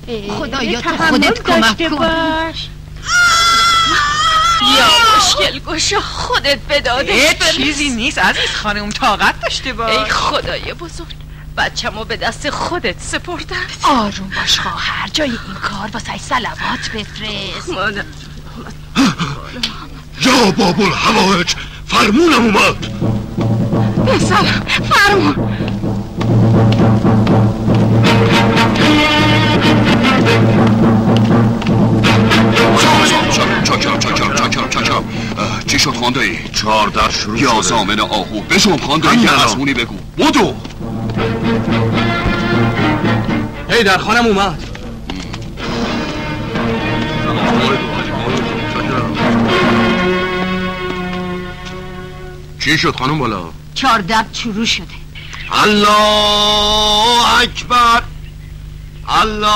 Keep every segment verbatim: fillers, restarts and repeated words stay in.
خدایا تو خودت کمک کن. باش. یا مشکل گوشا خودت به دادش برس. چیزی نیست عزیز خانم، طاقت داشته باش. ای خدای بزرگ، بچه‌مو به دست خودت سپردم. آروم باش خواهر، جای این کار واسه صلوات بفرست. مادر یا باب الحوائج، فرمونم اومد. پسرم فرمون. چاکرم چاکرم چاکرم چاکرم. چی شد خانده ای؟ چهار در شروع شده. یا زامن آهو بشم خانده ای، یه ازمونی بگو. بودو هی در خانم اومد. چی شد خانم بالا؟ چهار دب شروع شده. الله اکبر، الله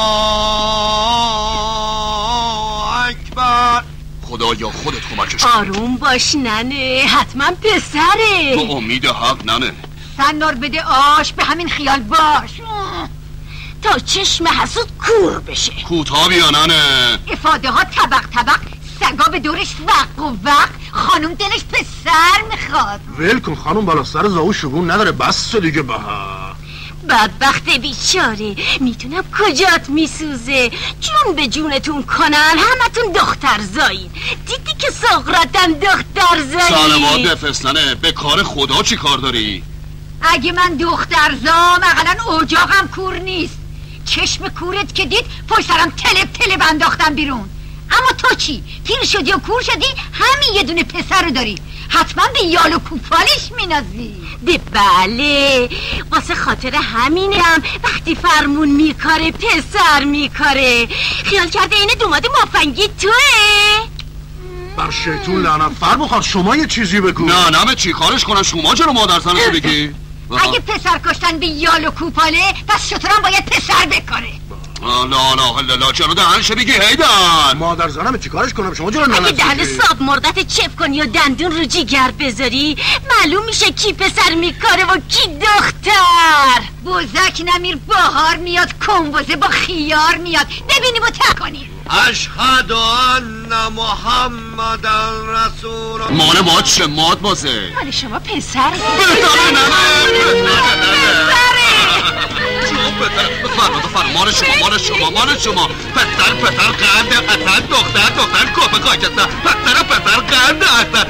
اکبر. خدایا خودت کمکش کن. آروم باش ننه، حتما پسره. تو امید حق ننه. سنار بده آش، به همین خیال باش تا چشم حسود کور بشه. کوتا بیا ننه. افاده ها طبق طبق، سگا به دورش وق و وق. خانم دلش پسر میخواد. ول کن خانم بالا، سر زاو شگون نداره، بس دیگه. بها بدبخت بیچاره، میتونم کجات میسوزه. جون به جونتون کنن، همتون دختر زایین. دیدی که سغراتم دختر زایین. سلامات بفرستنه، به کار خدا چی کار داری؟ اگه من دختر زام اقلا اجاقم کور نیست. چشم کورت که دید پشت سرم تلب تلب انداختم بیرون. اما تو چی؟ پیر شدی و کور شدی، همین یه دونه پسر رو داری. حتما به یال و کوپالش مینازی. به بله، واسه خاطر همینم وقتی فرمون میکاره پسر میکاره. خیال کرده اینه دوماد مافنگی توه. بر شیطون لعنت. فرمون خواهد شما یه چیزی بگو. نه نمه چی کارش کنم، شما چرا مادر زنشو بگی؟ اگه پسر کشتن به یال و کوپاله، پس شطورم باید پسر بکاره. لا لا لا لا چرا دهنش بگی هیدن؟ مادر زنم چی کارش کنم، شما چرا ننزدی؟ اگه دهن صاب مردت چپ کنی و دندون رو جیگر بذاری، معلوم میشه کی پسر میکاره و کی دختر. بوزک نمیر بهار میاد، کنبوزه با خیار میاد. ببینیم و تکنیم. اشهد ان محمدن رسول الله. مانه باید چه ماد بازه؟ مال شما پسر بهتره نمه فرما فرما مال شما مال شما مال شما. پتر پتر قرد اصل، دختر دختر کپه کاکتر، پتر پتر قرد اصل.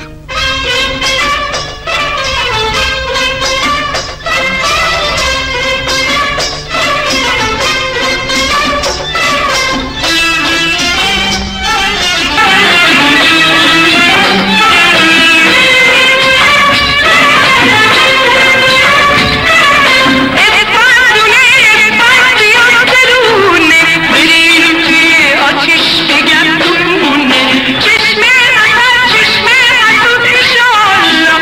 چشمه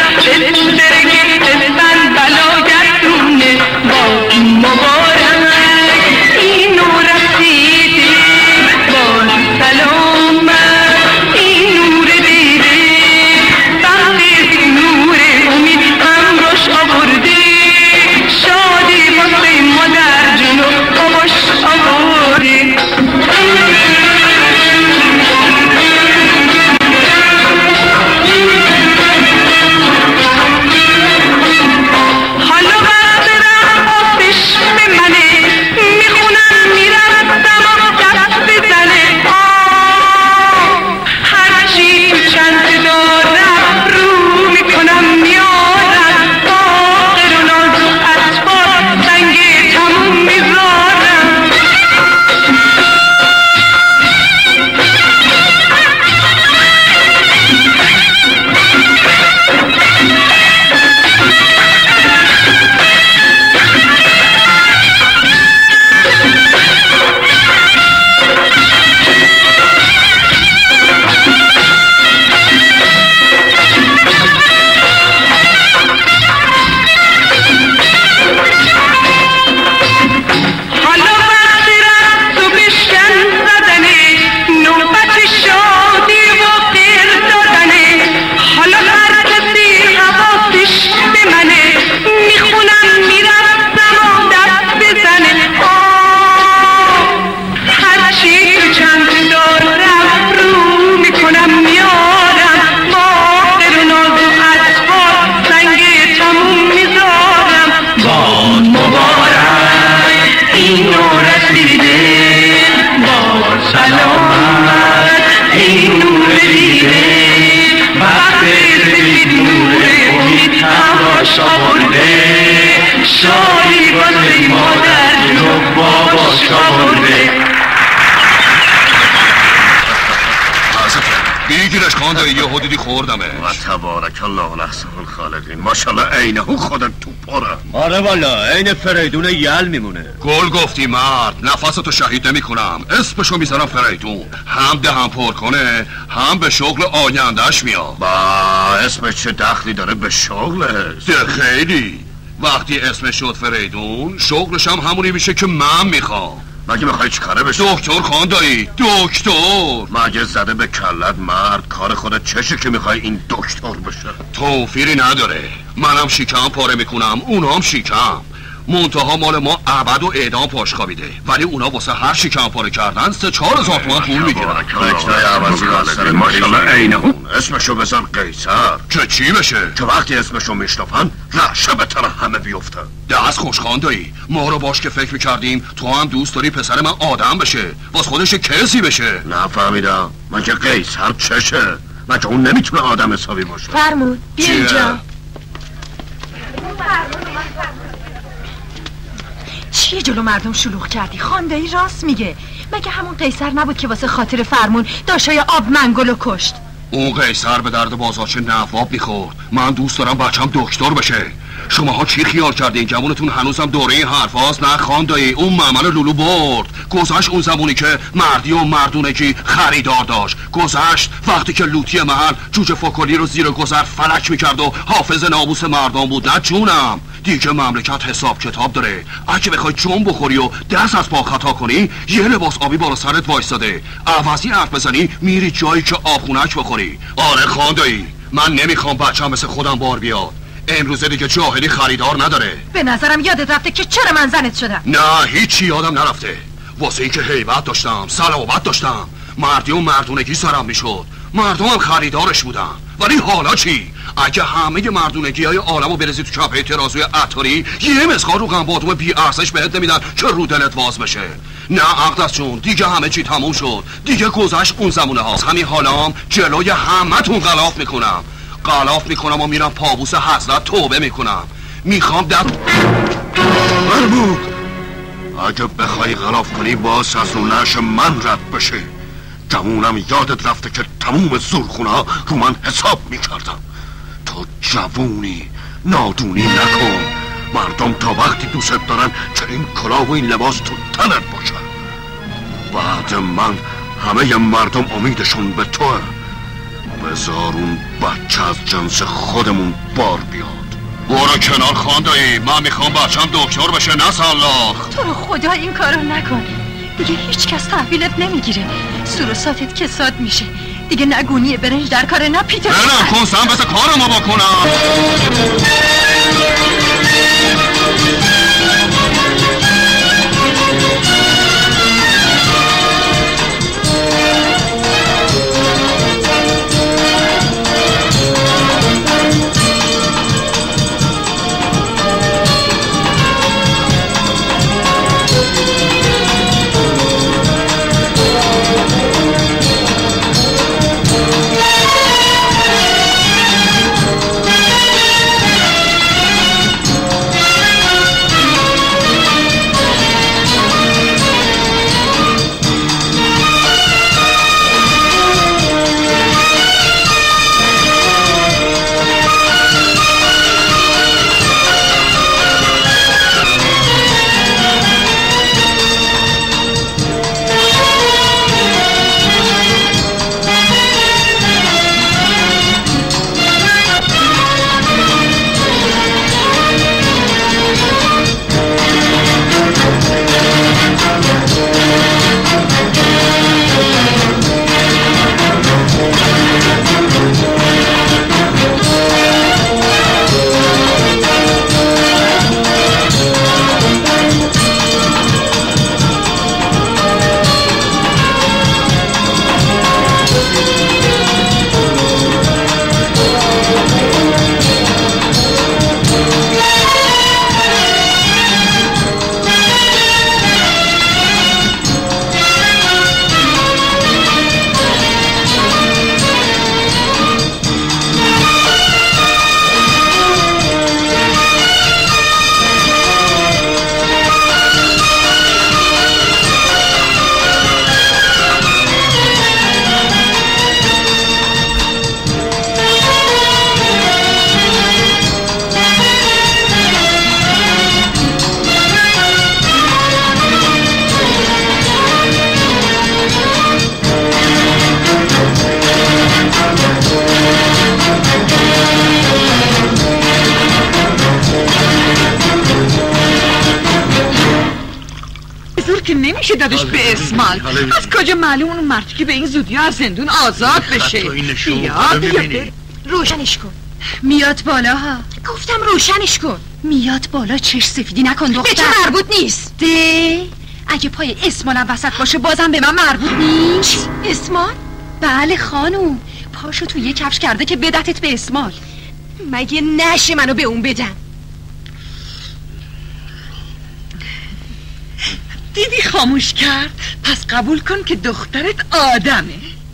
شادی بازی مادر جنوب بابا شابرده. بیگیرش خان دایی یه حدودی خوردمه و تبارک الله لحظه الخالقین ماشالله عینه او خودت تو پره. آره والا عین فریدون یل میمونه. گل گفتی مرد، نفستو شهید نمی کنم، اسمشو میذارم فریدون. هم دهن پر کنه هم به شغل آیندهش میاد. با اسمش چه دخلی داره به شغلش؟ ده خیلی. وقتی اسمش شد فریدون شغلش هم همونی میشه که من میخوام. مگه میخوای چی کاره بشه؟ دکتر خان دایی، دکتر. مگه زده به کلت مرد، کار خودت چشه که میخوای این دکتر بشه؟ توفیری نداره. منم شیکم پاره میکنم، اونام شیکم. منتها مال ما ابد و اعدام پاش خوابیده، ولی اونا واسه هر شیکم پاره کردن سه چهار هزار تومان پول میگیرن. فکرای عوضی را سر ماشالله عینه اون. اسمشو بذار قیصر. که چی بشه؟ که وقتی اسمشو میشنفن رعشه به تن همه بیفته. دست خوشخان دایی، ما رو باش که فکر میکردیم تو هم دوست داری پسر من آدم بشه، واس خودش کسی بشه. نفهمیدم. من که قیصر چشه؟ من که اون نمیتونه آدم حسابی باشه. فرمود بیا اینجا. چیه جلو مردم شلوغ کردی؟ خاندایی راست میگه. مگه همون قیصر نبود که واسه خاطر فرمون داشای آب منگلو کشت؟ اون قیصر به درد بازارچه نواب میخورد. من دوست دارم بچم دکتر بشه. شماها چی خیال کردین؟ گمونتون هنوزم دوره این حرف هاست؟ نه خاندایی، اون معمل لولو برد. گذشت اون زمانی که مردی و مردونگی خریدار داشت. گذشت وقتی که لوتی محل جوجه فکلی رو زیر گذر فلک میکرد و حافظ ناموس مردم بود. نه جونم، دیگه مملکت حساب کتاب داره. اگه بخوای جون بخوری و دست از پا خطا کنی یه لباس آبی بالا سرت وایستاده، عوضی حرف بزنی میری جایی که آبخونک بخوری. آره خاندایی، من نمیخوام بچه‌م مثل خودم بار بیاد. امروزه دیگه جاهلی خریدار نداره. به نظرم یادت رفته که چرا من زنت شدم. نه هیچی یادم نرفته. واسه این که هیبت داشتم، صلابت داشتم، مردی و مردونگی سرم میشد، مردمم خریدارش بودن. ولی حالا چی؟ اگه همه مردونگی های عالمو برزی تو کپه ترازوی عطاری یه مسخار رو قنباتوم بی ارزش بهت نمیدن که رو دلت واز بشه. نه اقدس جون، دیگه همه چی تموم شد. دیگه گذشت اون زمونه هاست. همین حالام جلوی همتون غلاف میکنم غلاف میکنم و میرم پابوس حضرت توبه میکنم. میخوام در مرمود اگه بخوای غلاف کنی باز از اون نش من رد بشه. گمونم یادت رفته که تموم زورخونه ها رو من حساب میکردم. تو جوونی، نادونی نکن. مردم تا وقتی دوست دارن که این کلاه و این لباس تو تنت باشه. بعد من همه مردم امیدشون به توه. بذار اون بچه از جنس خودمون بار بیاد. برو کنار خاندایی، من میخوام بچم دکتر بشه نه سلاخ. تو رو خدا این کارو نکن. دیگه هیچ کس تحویلت نمیگیره. سور و ساتت کساد میشه. دیگه نه گونی برنج در کاره نه پیتر. نه نه کن سم بس کارمو بکنم. زور که نمیشه دادش به اسمال. از کجا معلوم اون مردی که به این زودی از زندون آزاد بشه؟ بیا بیا روشنش کن. میاد بالا ها. گفتم روشنش کن. میاد بالا، چش سفیدی نکن دختر. به تو مربوط نیست. ده اگه پای اسمالم وسط باشه بازم به من مربوط نیست. اسمال؟ بله خانوم، پاشو تو یه کفش کرده که بدتت به اسمال. مگه نشه منو به اون بدن؟ دیدی خاموش کرد؟ پس قبول کن که دخترت آدمه.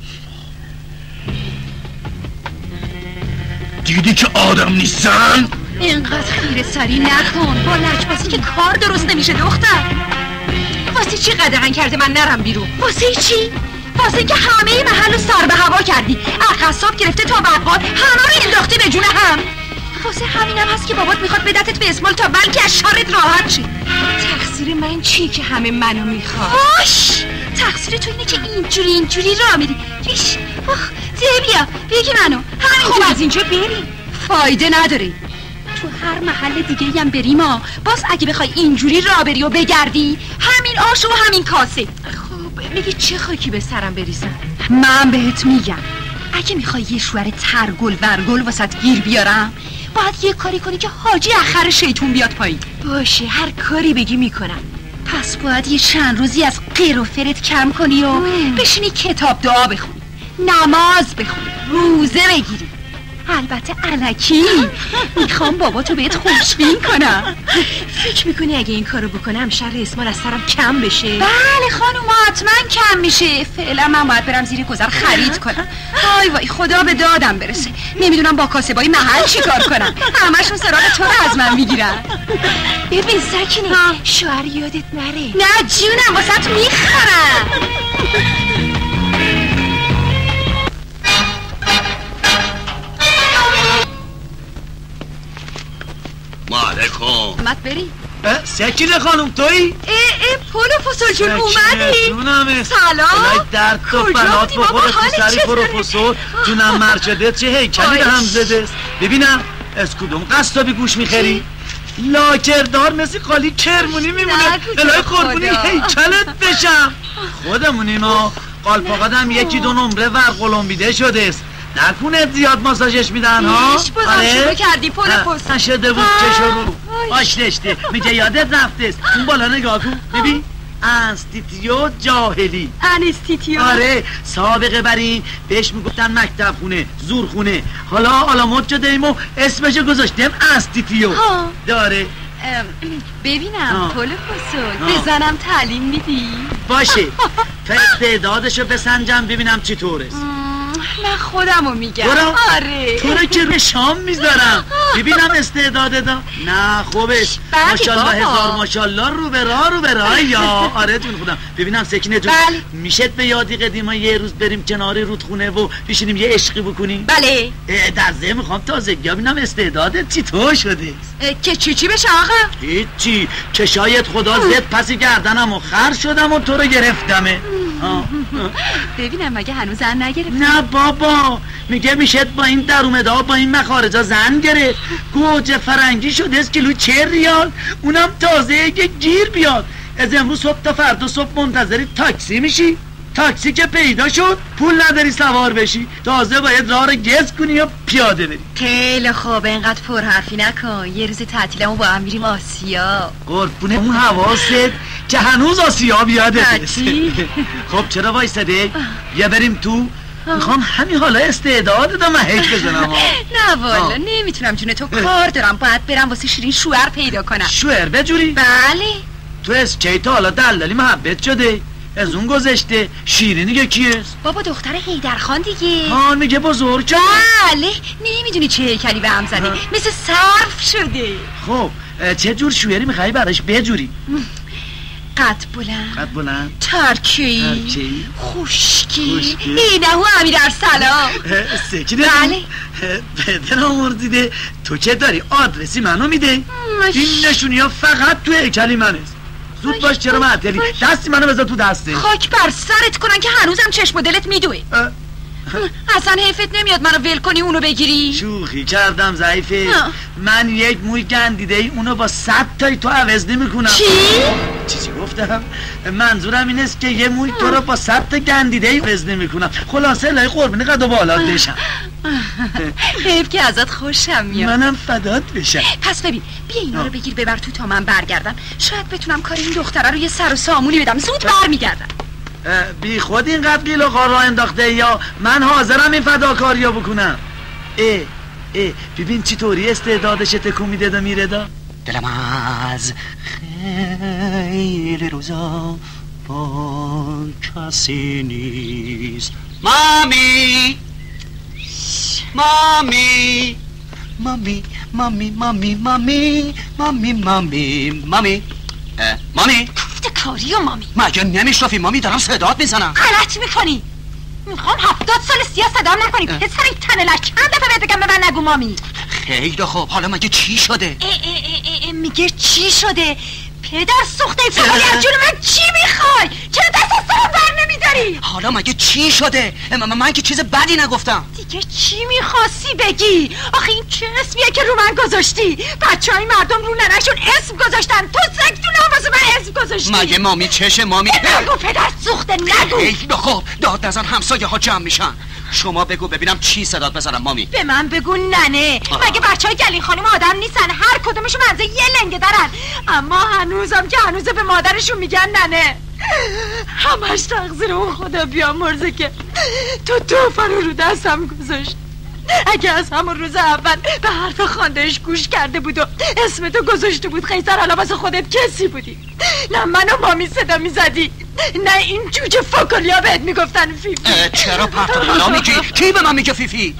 دیدی که آدم نیستن؟ اینقدر خیره سری نکن، با لجبازی که کار درست نمیشه دختر. واسه چی قدغن کرده من نرم بیرون؟ واسه چی؟ واسه که همه محل رو سر به هوا کردی، از قصاب گرفته تا بقال همه رو انداختی به جون هم. واسه همینم هست که بابات میخواد بدتت به اسمال تا بلکه از شرت راحت شی. تقصیر من چی که همه منو میخواد؟ باش، تقصیر تو اینه که اینجوری اینجوری راه میری. ریش آخ ده بیا بگی منو همین. خب از اینجا بریم، فایده نداره. تو هر محل دیگه هم بریم ها، باز اگه بخوای اینجوری راه بری و بگردی همین آش و همین کاسه. خب میگی چه خاکی به سرم بریزم؟ من بهت میگم اگه میخوای یه شوهر ترگل ورگل واسط گیر بیارم باید یه کاری کنی که حاجی اخر شیطون بیاد پایین. باشه، هر کاری بگی میکنم. پس باید یه چند روزی از قیر و فرت کم کنی و بشینی کتاب دعا بخونی، نماز بخونی، روزه بگیری. البته الکی میخوام بابا تو بهت خوشبین کنم. فکر میکنی اگه این کارو بکنم شر اسمال از سرم کم بشه؟ بله خانوم، حتما کم میشه. فعلا من باید برم زیر گذر خرید کنم. وای وای خدا به دادم برسه، نمیدونم با کاسبای محل چی کار کنم. همشون سراغ تو رو از من میگیرن. ببین سکینه، شوهر یادت نره. نه جونم، واسه تو میخرم. مالکم مت بری. سکینه خانم تویی؟ ای ای پولو فسول جون اومدی؟ سلام. در تو بلات بخوره تو سری پروفسور جونم مرجده چه هیکلی به هم زده است. ببینم از کدوم قصابی گوش میخری؟ لاکردار مثل خالی کرمونی میمونه. الهی قربونی هیکلت بشم. خودمونی ما قالپاقادم یکی دو نمره ور قلمبیده شده است. نکنه زیاد ماساژش میدن ها؟ ایش بازم شروع کردی پول پست نشده بود چشو رو باش نشته میگه یادت رفته است. اون بالا نگاه کن ببین انستیتیو جاهلی. انستیتیو؟ آره، سابقه بری بهش میگفتن مکتب خونه، زور خونه. حالا علامت شده ایم و اسمشو گذاشتیم انستیتیو داره. ببینم پول پسول بزنم تعلیم میدی؟ باشه تا استعدادشو بسنجم ببینم چی طور است. من خودمو میگم. آره تو رو که به شام میذارم ببینم استعداده دا. نه خوبش ماشالله هزار ماشالله رو به راه رو به راه یا آره جون خودم. ببینم سکینه جون بله. میشت به یادی قدیما یه روز بریم کنار رودخونه و بشینیم یه عشقی بکنیم؟ بله. در ضمن میخوام تازگی ببینم استعدادت چی تو شده که چی چی بشه آقا؟ هیچی که شاید خدا زد پسی گردنم و خر شدم و تو رو گرفتمه. ببینم مگه هنوز زن نگرفت؟ نه بابا، میگه میشد با این در اومده با این مخارجا زن گرفت. گوجه فرنگی شده از کیلو چه ریال، اونم تازه که گیر بیاد. از امروز صبح تا فردا صبح منتظری تاکسی میشی. تاکسی که پیدا شد پول نداری سوار بشی، تازه باید راه رو گز کنی یا پیاده بری. خیلی خوب، اینقدر پر حرفی نکن. یه روز تعطیلمو با هم میریم آسیا. قربونه اون حواست که هنوز آسیا بیاده. خب چرا وایساده؟ یا بریم تو؟ میخوام همین حالا استعداد دارم هیچ بزنم. نه والا نمیتونم جون تو، کار دارم. باید برم واسه شیرین شوهر پیدا کنم. شوهر بجوری؟ بله. تو از کی تا حالا دلالی محبت شده؟ از اون گذشته شیرینی که کیست؟ بابا دختر حیدرخان دیگه. ها میگه بزرگ شده؟ بله. نمیدونی چه هیکلی به هم زده، مثل صرف شده. خب چه جور شوهری میخوایی براش بجوری؟ قد بلند، قد بلند، ترکی، خوشکی، اینه و امیر ارسلان. سکینه بله. بدن آمرزیده تو که داری آدرسی منو میده؟ این نشونی ها فقط تو هیکلی من است. زود باش چرا معطلی؟ دستی منو بذار تو دسته. خاک بر سرت کنن که هنوزم چشم و دلت میدوه. اصلا حیفت نمیاد منو ول کنی اونو بگیری؟ شوخی کردم ضعیفه. من یک موی گندیده ای اونو با صد تای تو عوض نمیکنم. چی؟ چیزی گفتم؟ منظورم این است که یه موی تو رو با صد تا گندیده ای عوض نمیکنم. خلاصه لای قربونی قد و بالات بشم. حیف که ازت خوشم میاد. منم فدات بشم. پس ببین بیا اینا رو بگیر ببر تو تا من برگردم. شاید بتونم کار این دختره رو یه سر و سامونی بدم. زود برمیگردم. بی خود اینقدر قیل و قار را انداخته یا من حاضرم این فداکاری رو بکنم. اه اه ببین چی طوری استعدادش تکون میده دا میره دا. دلم از خیلی روزا با کسی نیست. مامی مامی مامی مامی مامی مامی مامی مامی مامی مامی کاری و مامی مگه نمیشنفی مامی؟ دارم صدات میزنم. غلط میکنی. میخوام هفتاد سال سیاه صدام نکنی. پسر این تنه لک چند دفعه بهت بگم به من نگو مامی. خیلی خوب. حالا مگه چی شده؟ اه اه اه اه میگه چی شده؟ پدر سوخته فقالی از جون من چی میخوای؟ چرا دست از سرم بر نمیداری؟ حالا مگه چی شده؟ من, من که چیز بدی نگفتم. دیگه چی میخواستی بگی؟ آخه این چه اسمیه که رو من گذاشتی؟ بچه های مردم رو ننشون اسم گذاشتن. تو سگ تو ناموز من اسم گذاشتی. مگه مامی چشه مامی؟ نگو پدر سوخته نگو. خیلی خوب. داد نزن همسایه ها جمع میشن. شما بگو ببینم چی صدات بزنم مامی. به من بگو ننه. آه. مگه بچه های گلین خانم آدم نیستن؟ هر کدومشون منزه یه لنگه دارن. اما هنوزم که هنوزه به مادرشون میگن ننه. همش تقصیر اون خدا بیامرزه که تو توفن رو رو دستم گذاشت. اگه از همون روز اول به حرف خاندهش گوش کرده بود و اسم تو گذاشته بود خیزر، حالا واسه خودت کسی بودی. نه منو مامی صدا میزدی، نه این جوجه فاکلیا بهت میگفتن فیفی. چرا پرت و پلا میگی؟ کی به من میگه فیفی؟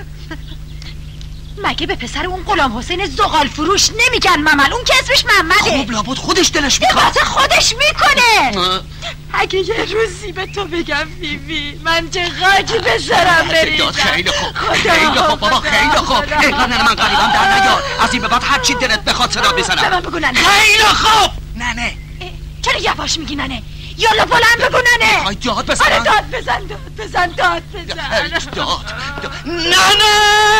مگه به پسر اون غلام حسین زغال فروش نمیگن ممل؟ اون که اسمش محمده. خب لابد خودش دلش میخواد. واسه خودش میکنه. اگه یه روزی به تو بگم فیفی، من چه خاکی به سرم بریزم. خیلی خوب خیلی خوب بابا خیلی خوب. اینقدر ننه من قریبم در نیار. از این به بعد هرچی دلت بخواد صدا بزنم. به من بگو ننه. خیلی خوب. ننه چرا یواش میگی ننه؟ یالا بلند بگو ننه. میخوای داد بزن؟ آره داد بزن داد بزن داد بزن. داد ننه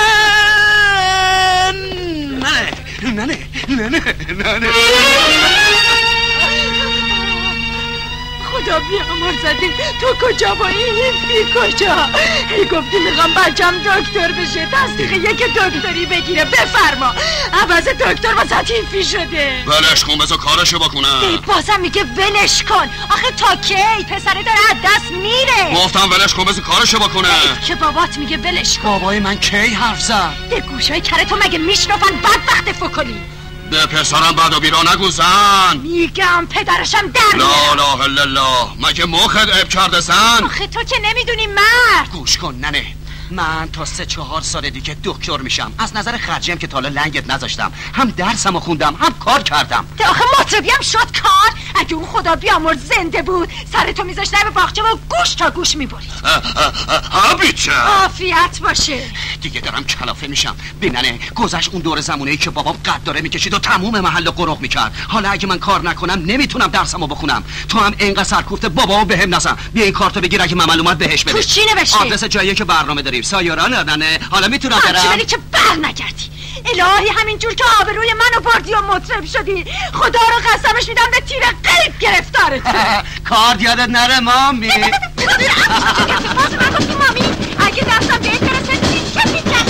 ننه ننه ننه ننه خدا بیامرزدی. تو کجا با این فی کجا؟ ای گفتی میخوام بچم دکتر بشه، تصدیق یک دکتری بگیره. بفرما عوض دکتر واسه فی شده. ولش کن بذار کارشو بکنم. بازم میگه ولش کن. آخه تا کی؟ پسره داره از دست میره. گفتم ولش کن بذار کارشو بکنه. که بابات میگه ولش کن. بابای من کی حرف زد؟ به گوشای کره تو مگه میشنفن بدبخت فکلی؟ به پسرم بد و بیرا نگو زن. میگم پدرشم در لا اله الا الله. مگه مخت عیب کرده زن؟ آخه تو که نمیدونی مرد. گوش کن ننه، من تا سه چهار سال دیگه دکتر میشم. از نظر خرجی هم که تا حالا لنگت نذاشتم. هم درسمو خوندم هم کار کردم. ده آخه مطربی هم شد کار. اگه اون خدا بیامرز زنده بود سرتو میذاشت در باغچه و گوش تا گوش میبرید. بیچه عافیت باشه. دیگه دارم کلافه میشم. بیننه گذشت اون دور زمونه ای که بابام قد داره میکشید و تموم محل قرق میکرد. حالا اگه من کار نکنم نمیتونم درسمو بخونم. تو هم اینقدر سرکوفته بابامو بهم نزن. بیا این کارتو بگیر اگه ممل اومد بهش بده. تو چی نوشته؟ آدرس جایی که برنامه داریم. سایران ننه. حالا میتونم برم؟ همچی که بر نگردی. الهی همینجور که آبروی منو بردی و مطرب شدی، خدا رو قسمش میدم به تیر قلب گرفتارت. کار یادت نره مامی. باز نگفتی مامی. اگه دستم بهت برسه چه میکرد؟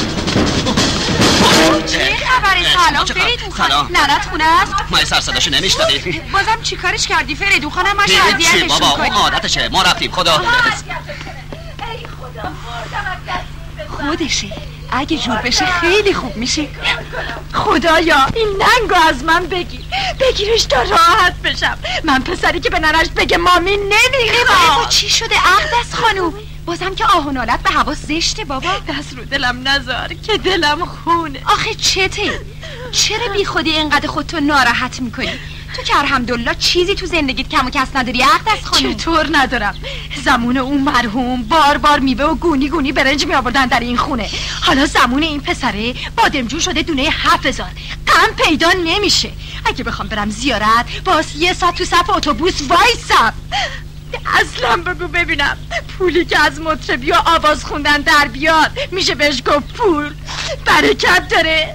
چه خبری؟ سلام فریدون خانم. ننت خونه است؟ ما سر صداشو نمیشنوی. بازم چی کارش کردی فریدون خانم؟ ما شادیتشون بابا اون عادتشه. ما رفتیم. خدا ای خدا خودشه. اگه جور بشه خیلی خوب میشه. خدایا این ننگو از من بگیر، بگیرش تا راحت بشم. من پسری که به ننش بگه مامی نمیخوام. چی شده اقدس خانوم؟ بازم که آه و نالت به هوا زشته بابا. دست رو دلم نذار که دلم خونه. آخه چته؟ چرا بی خودی اینقدر خودتو ناراحت میکنی؟ تو که الحمدلله چیزی تو زندگیت کم و کس نداری اقدس خانوم. چطور ندارم؟ زمون اون مرحوم بار بار میوه و گونی گونی برنج می آوردن در این خونه. حالا زمون این پسره بادمجون شده دونه هفت هزار. غم پیدا نمیشه. اگه بخوام برم زیارت باز یه ساعت تو صف اتوبوس وایسم. اصلا بگو ببینم پولی که از مطربی و آواز خوندن در بیاد میشه بهش گفت پول؟ برکت داره؟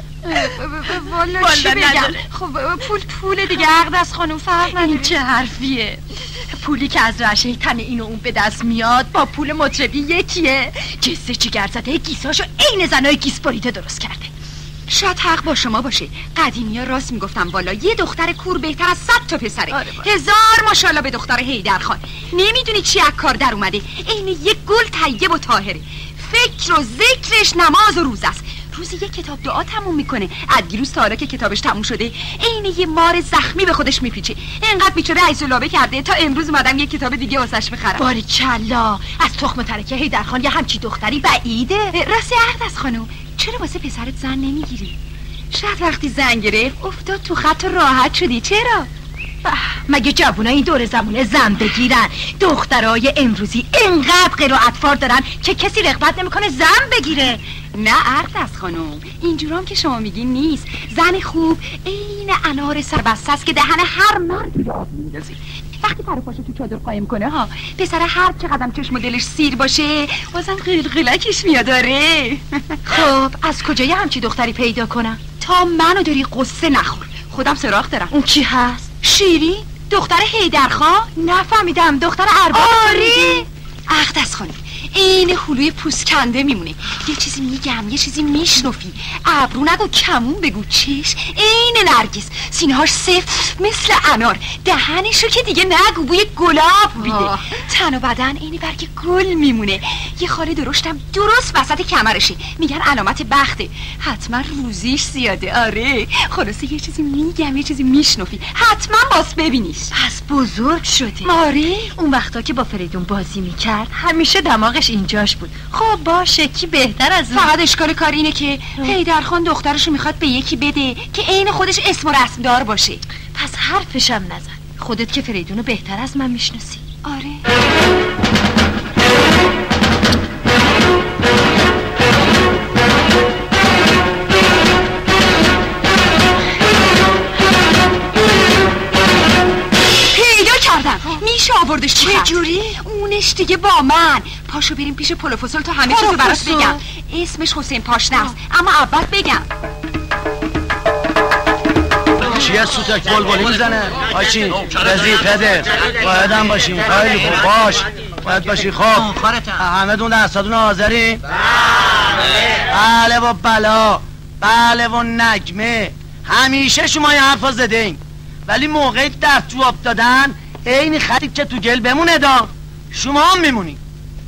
والا چی بگم؟ خب پول پول دیگه، عقد از خانم فرق نداره. این چه حرفیه؟ پولی که از رشه تن این و اون به دست میاد با پول مطربی یکیه. جسه چیگر زده گیساشو عین زنای گیس بریده درست کرده. شاید حق با شما باشه. قدیمی ها راست میگفتم والا یه دختر کور بهتر از صد تا پسره. آره هزار ماشاءالله به دختر حیدرخان. نمیدونی چی از کار در اومده؟ عین یک گل طیب و طاهره. فکر و ذکرش نماز و روز است. روزی یک کتاب دعا تموم میکنه. از دیروز تا حالا که کتابش تموم شده عین یه مار زخمی به خودش میپیچه. اینقدر بیچاره عیزالله کرده تا امروز اومدم یه کتاب دیگه واسش بخرم. باریکلا، از تخم ترکه حیدرخان یه همچی دختری بعیده. راستی عهد از خانم، چرا واسه پسرت زن نمیگیری؟ شاید وقتی زن گرفت افتاد تو خط و راحت شدی. چرا؟ مگه جوونا این دور زمونه زن بگیرن؟ دخترای امروزی اینقدر قرائتفار دارن که کسی رغبت نمیکنه زن بگیره. نه عقد از خانم، اینجورام که شما میگین نیست. زن خوب عین انار سربسته است که دهن هر مردی رو آب میندازه. وقتی پر و پاشو تو چادر قایم کنه ها، پسر هر چقدر چشم و دلش سیر باشه بازم قلقلکش میاداره. خب از کجای همچی دختری پیدا کنم؟ تا منو داری قصه نخور، خودم سراغ دارم. اون کی هست؟ شیرین، دختر حیدرخان. نفهمیدم. دختر ارباب؟ آره عقد از خانم این هلوی پوست کنده میمونه. یه چیزی میگم یه چیزی میشنفی. ابرو نگو کمون بگو. چش عین نرگس، سینه‌هاش سفت مثل انار، دهنشو که دیگه نگو بوی گلاب میده. تن و بدن عین برگ گل میمونه. یه خاله درشتم درست وسط کمرشه، میگن علامت بخته. حتما روزیش زیاده. آره خلاصه یه چیزی میگم یه چیزی میشنفی، حتما باز ببینیش. پس بزرگ شده. آره اون وقتا که با فریدون بازی میکرد همیشه دماغش اینجاش بود. خب باشه کی بهتر از اون؟ فقط اشکال کار اینه که حیدرخان دخترشو میخواد به یکی بده که عین خودش اسم و رسم دار باشه. پس حرفشم نزن. خودت که فریدونو بهتر از من میشناسی. آره میشه آوردش. چه جوری؟ اونش دیگه با من. پاشو بریم پیش پروفسور تا همه چیزو براش بگم. اسمش حسین پاشنه است، اما اول بگم چیه سوتک بلبلی میزنه؟ آچی رزی پدر باید هم باشیم. خیلی خوب باش باید باشی. خب همه دون درستادون حاضری؟ بله و بلا بله و نگمه. همیشه شما یه حرفا زده این، ولی موقع دست جواب دادن این خطی که تو گل بمونه دا شما هم میمونی.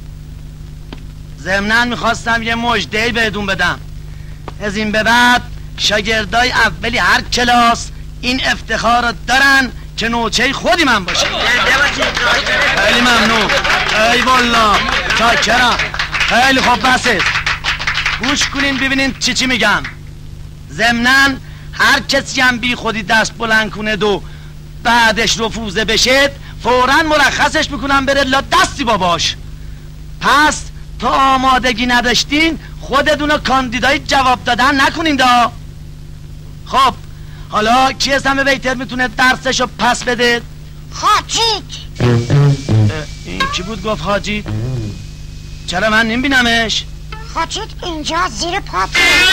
ضمناً میخواستم یه مژده‌ای بهتون بدم. از این به بعد شاگردای اولی هر کلاس این افتخار رو دارن که نوچه خودی من باشه. خیلی ممنون. ای والا چاکرم. خیلی خوب بسید. گوش کنین ببینین چی چی میگم. ضمناً هر کسی هم بی خودی دست بلند کنه دو بعدش رفوزه بشه فوراً مرخصش میکنم بره لا دستی باباش. پس تا آمادگی نداشتین خودتونو کاندیدای جواب دادن نکنین دا. خب حالا کی از همه بیتر میتونه درسشو پس بده؟ حاجید. این کی بود گفت حاجید؟ چرا من نمیبینمش؟ حاجید اینجا زیر پات.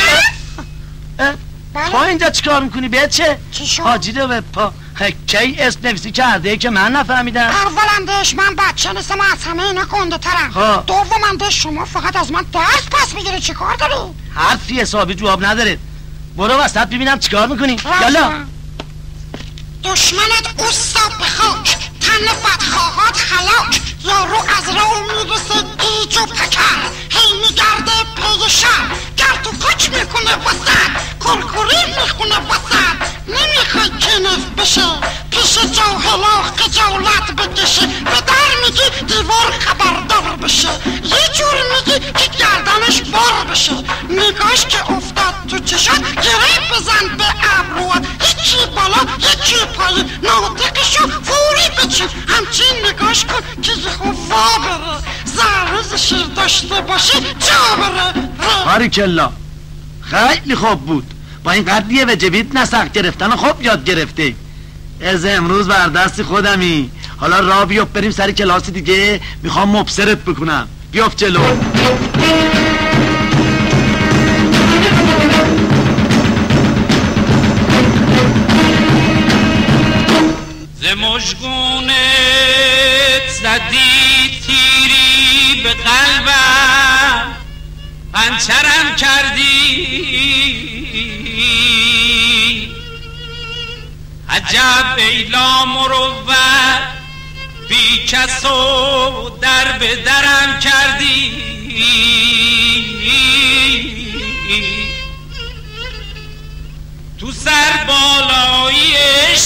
پا اینجا چیکار میکنی؟ به چه؟ حاجیده به پا کی اسم نویسی کرده که من نفهمیدم؟ اولا دش من بچه نیستم، از همه اینا گنده ترم. دوما دش شما فقط از من درس پس میگیری. چی کار داری؟ حرفی حسابی جواب نداره. برو وسط ببینم چیکار میکنی. یالا دشمنت اوستا به خاک، تن بدخواهات خلاک، یارو از راه میرسه گیج و پکر، هی میگرده پی شر، گر تو کچ میکنه وسط، کرکوری میخونه وسط، نمیخوای کنف بشه پیش جاهلا خجالت بکشه، به در میگی دیوار خبردار بشه، یه جور میگی که گردنش بار بشه، نگاش که افتاد تو چشات گره بزن به ابروات، یکی بالا یکی پایی، ناطقشو فوری بچین، همچین نگاش کن که یه وا بره، زرز شیر داشته باشی جا بره. باریکلا خیلی خوب بود. با این قدریه و جوید نسق گرفتن خوب یاد گرفته. از امروز بر دست خودمی. حالا را بیافت بریم سر کلاس دیگه، میخوام مبصرت بکنم. بیافت جلو. ز مژگونت زدی تیری به قلبم، پنچرم کردی عجب ایلا مروت، بی کس و در به درم کردی. تو سر بالای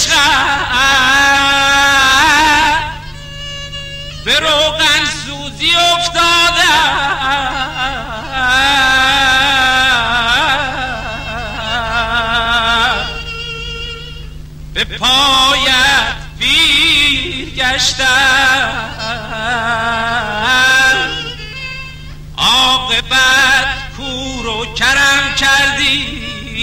عشقم به روغن سوزی افتادم، به پایت پیر گشتم، عاقبت کور و کرم کردی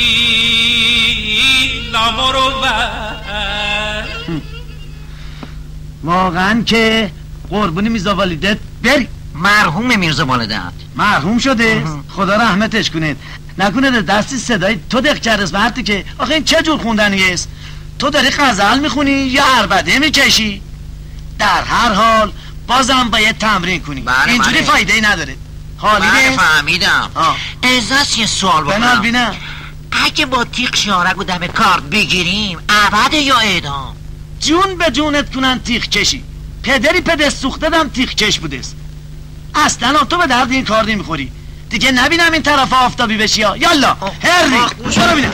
واقعا که قربونی میرزا والدت بری. مرحوم میرزا والدت مرحوم شده؟ خدا رحمتش کنه. نکنه دستی صدای تو دق کرده وقتی که آخه این چه جور خوندنی است؟ تو داری غزل میخونی یا عربده میکشی؟ در هر حال بازم باید تمرین کنی. بله اینجوری بله. فایده ای نداره. حالی بله نیست؟ فهمیدم. ازاس یه سوال بکنم. بنال بینم اگه با تیغ شارک و دم کارت بگیریم ابد یا اعدام؟ جون به جونت کنن تیغ کشی. پدری پدر سوخته دم تیغ کش بودست. اصلا تو به درد این کار نمیخوری. دیگه نبینم این طرف آفتابی بشی ها. یالا هری برو بینم.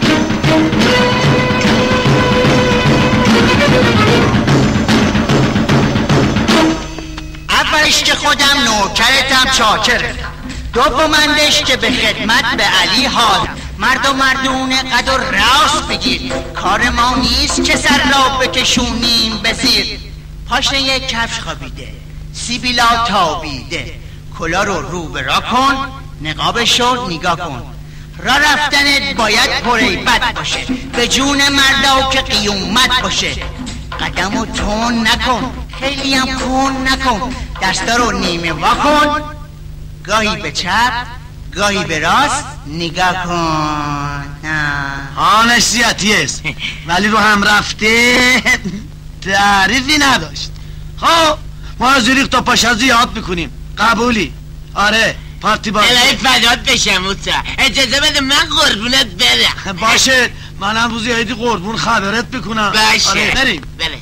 اولش که خودم نوکرتم چاکرم، دومندش که به خدمت به علی حال، مرد و مردونه قدر راست بگیر، کار ما نیست که سر را بکشونیم به زیر. پاشنه یک کفش خوابیده، سیبیلا تابیده، کلا رو رو به را کن، نقابش رو نگاه کن. را رفتنت باید پریبت باشه، به جون مردا که قیومت باشه. قدم و تون نکن، خیلی هم کن نکن، دستا رو نیمه وا کن، گاهی به چپ گاهی به راست نگاه کن. ها نشیتی است ولی رو هم رفته تعریفی نداشت. خب ما از زیریخ تا پاشازی یاد میکنیم. قبولی؟ آره پارتی باشه. الهی فدات بشم موسا، اجازه بده من قربونت برم. باشه منم روزی عیدی قربون خبرت بکنم. باشه آره بریم. بله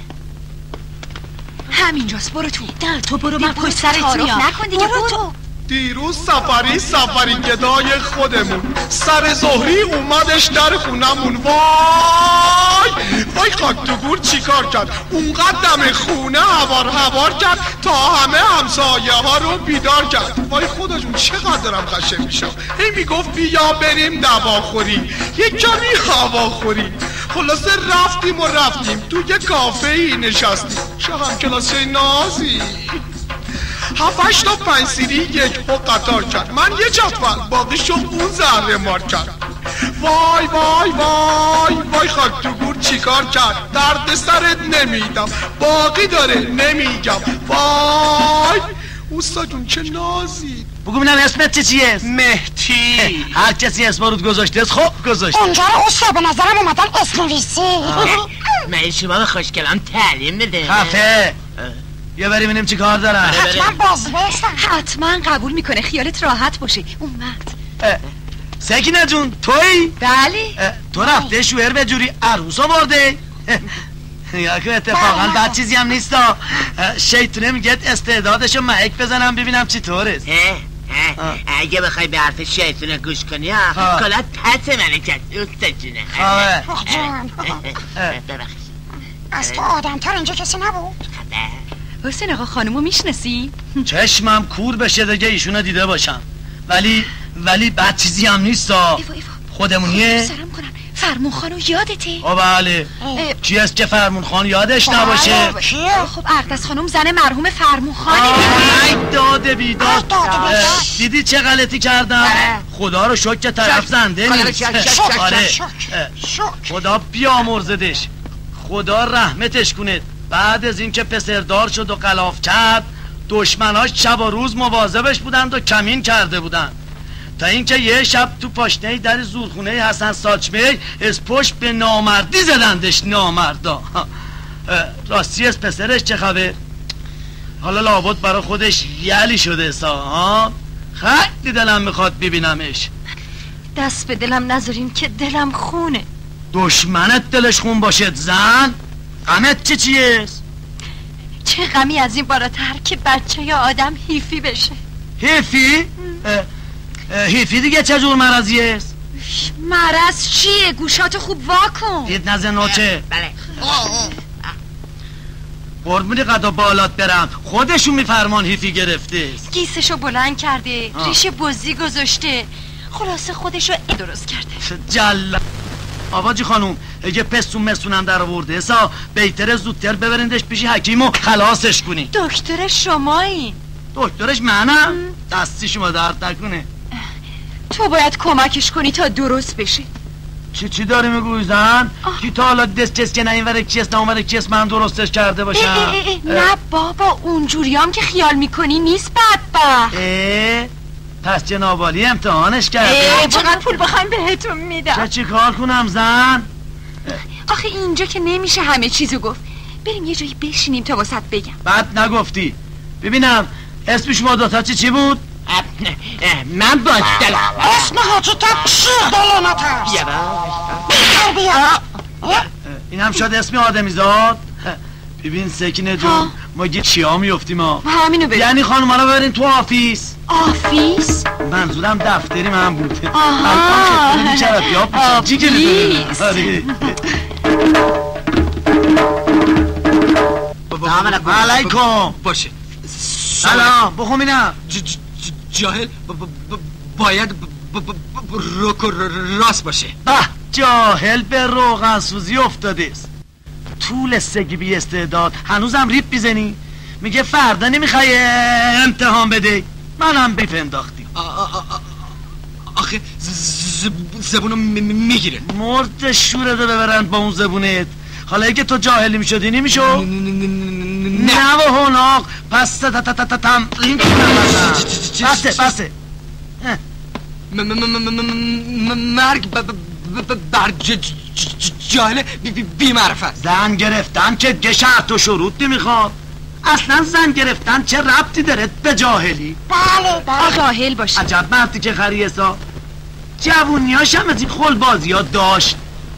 همینجاست، برو تو. در تو برو، من پشت سرت میام. نکن دیگه برو تو. دیروز سفری سفری گدای خودمون سر ظهری اومدش در خونمون. وای وای خاک تو گور چیکار کرد؟ اونقدر دم خونه هوار هوار کرد تا همه همسایه ها رو بیدار کرد. وای خدا جون چقدرم قشنگ میشم. هی میگفت بیا بریم دواخوری، یک کمی هواخوری. خلاصه رفتیم و رفتیم تو یه کافه ای نشستیم. چه هم کلاسه نازی هفتش تا پنسیری یک پا قطار کرد. من یه جدول باقیشو اون زهره مار کرد. وای وای وای وای خاک تو گور چیکار کرد؟ درد سرت نمیدم، باقی داره نمیگم. وای اوستا جون چه نازی. بگو بینم اسمت چه چیه؟ مهدی. هر کسی اسم رود گذاشته است خب گذاشته. اونجا رو استا به نظرم اومدن اسم ریسی. من شما به خوشگلم تعلیم بده. خفه بیا بریم اینم چی کار دارن. حتما بازی بستن. حتما قبول میکنه، خیالت راحت باشه. اومد سکینه جون توی؟ بله. تو رفته شوهر به جوری عروس آورده؟ یا که اتفاقا بد چیزی هم نیستا. شیطونه میگه استعدادشو محک بزنم ببینم چی طور است. اگه بخوای به حرف شیطونه گوش کنی ها کلات پس منه کرد دوست جونه. ببخشید از تو آدم تر اینجا کسی نبود؟ حسین آقا خانومو میشناسی؟ چشمم کور بشه دیگه ایشونو دیده باشم، ولی ولی بد چیزی هم نیستا. خودمونیه؟ سرم کنم فرمون خانو یادته؟ آه بله. کی است که فرمون خان یادش نباشه؟ خب اقدس خانم زن مرحوم فرمون خانه. ای داده بیداد. دیدی چه غلطی کردم؟ خدا رو شکر که طرف زنده نیست. آره خدا بیامرزدش، خدا رحمتش کنه. بعد از اینکه پسردار شد و غلاف کرد دشمناش شب و روز مواظبش بودند و کمین کرده بودند تا اینکه یه شب تو پاشنه در زورخونه حسن ساچمه از پشت به نامردی زدندش. نامردا راستی از پسرش چه خبر؟ حالا لابد برای خودش یلی شده سا ها؟ خیلی دلم میخواد ببینمش. دست به دلم نذارین که دلم خونه. دشمنت دلش خون باشد زن؟ غمت چه چیست؟ چه غمی از این بالاتر که بچه یا آدم هیفی بشه. هیفی؟ هیفی دیگه چه جور مرضی است؟ مرض چیه؟ گوشاتو خوب واکن. دید نزه نوچه؟ بله. قربونی قدا بالات برم خودشون میفرمان هیفی گرفته. گیسشو بلند کرده، ریش بزی گذاشته، خلاصه خودشو درست کرده. جل آواجی خانوم اگه پستون مسونم در آورده حسا بهتره زودتر ببرندش پیشی حکیم و خلاصش کنی. دکتر شمایی. دکترش منم؟ دستی شما درد نکنه. تو باید کمکش کنی تا درست بشه. چی چی داری میگوی زن؟ کی تا حالا دست کس که نه این ور کس نه اون ور کس من درستش کرده باشم؟ اه اه اه نه بابا اونجوریام که خیال میکنی نیست بدبخت. اه پس جنابالی امتحانش کرده. چقدر پول بخوایم بهتون میدم. چه چی کار کنم زن؟ آخه اینجا که نمیشه همه چیزو گفت. بریم یه جایی بشینیم تا واسط بگم. بعد نگفتی. ببینم اسم شما دوتا چی چی بود؟ من باش دلم. اسم حاجی تک چیه دلانت هست؟ بیا بیا. این هم شد اسم آدمی زاد. ببین سکینه جون ما گه چیا میفتیم ها؟ همینو ببین. یعنی خانم حالا برین تو آفیس. آفیس؟ منظورم دفتری من بود. آها آفیس. علیکم. باشه. سلام بخوام اینم. جاهل باید روک و راست باشه. به جاهل به روغن سوزی افتاده است. طول سگی بی استعداد هنوزم ریپ بیزنی؟ میگه فردا نمیخوای امتحان بده. منم بیف انداختی. آخه زبونو میگیره. مرد شورده ببرند با اون زبونت. حالا اگه تو جاهلی میشدی نمیشو؟ نه و هناق. پس تمرین کنم بسه بسه. مرگ بر جاهل بی معرفت. زن گرفتن که گشت و شروط نمیخواد. اصلا زن گرفتن چه ربطی داره به جاهلی؟ بله بله. جاهل باشه. عجب مردی که خریسا جوونیاش هم از این خل بازی ها داشت.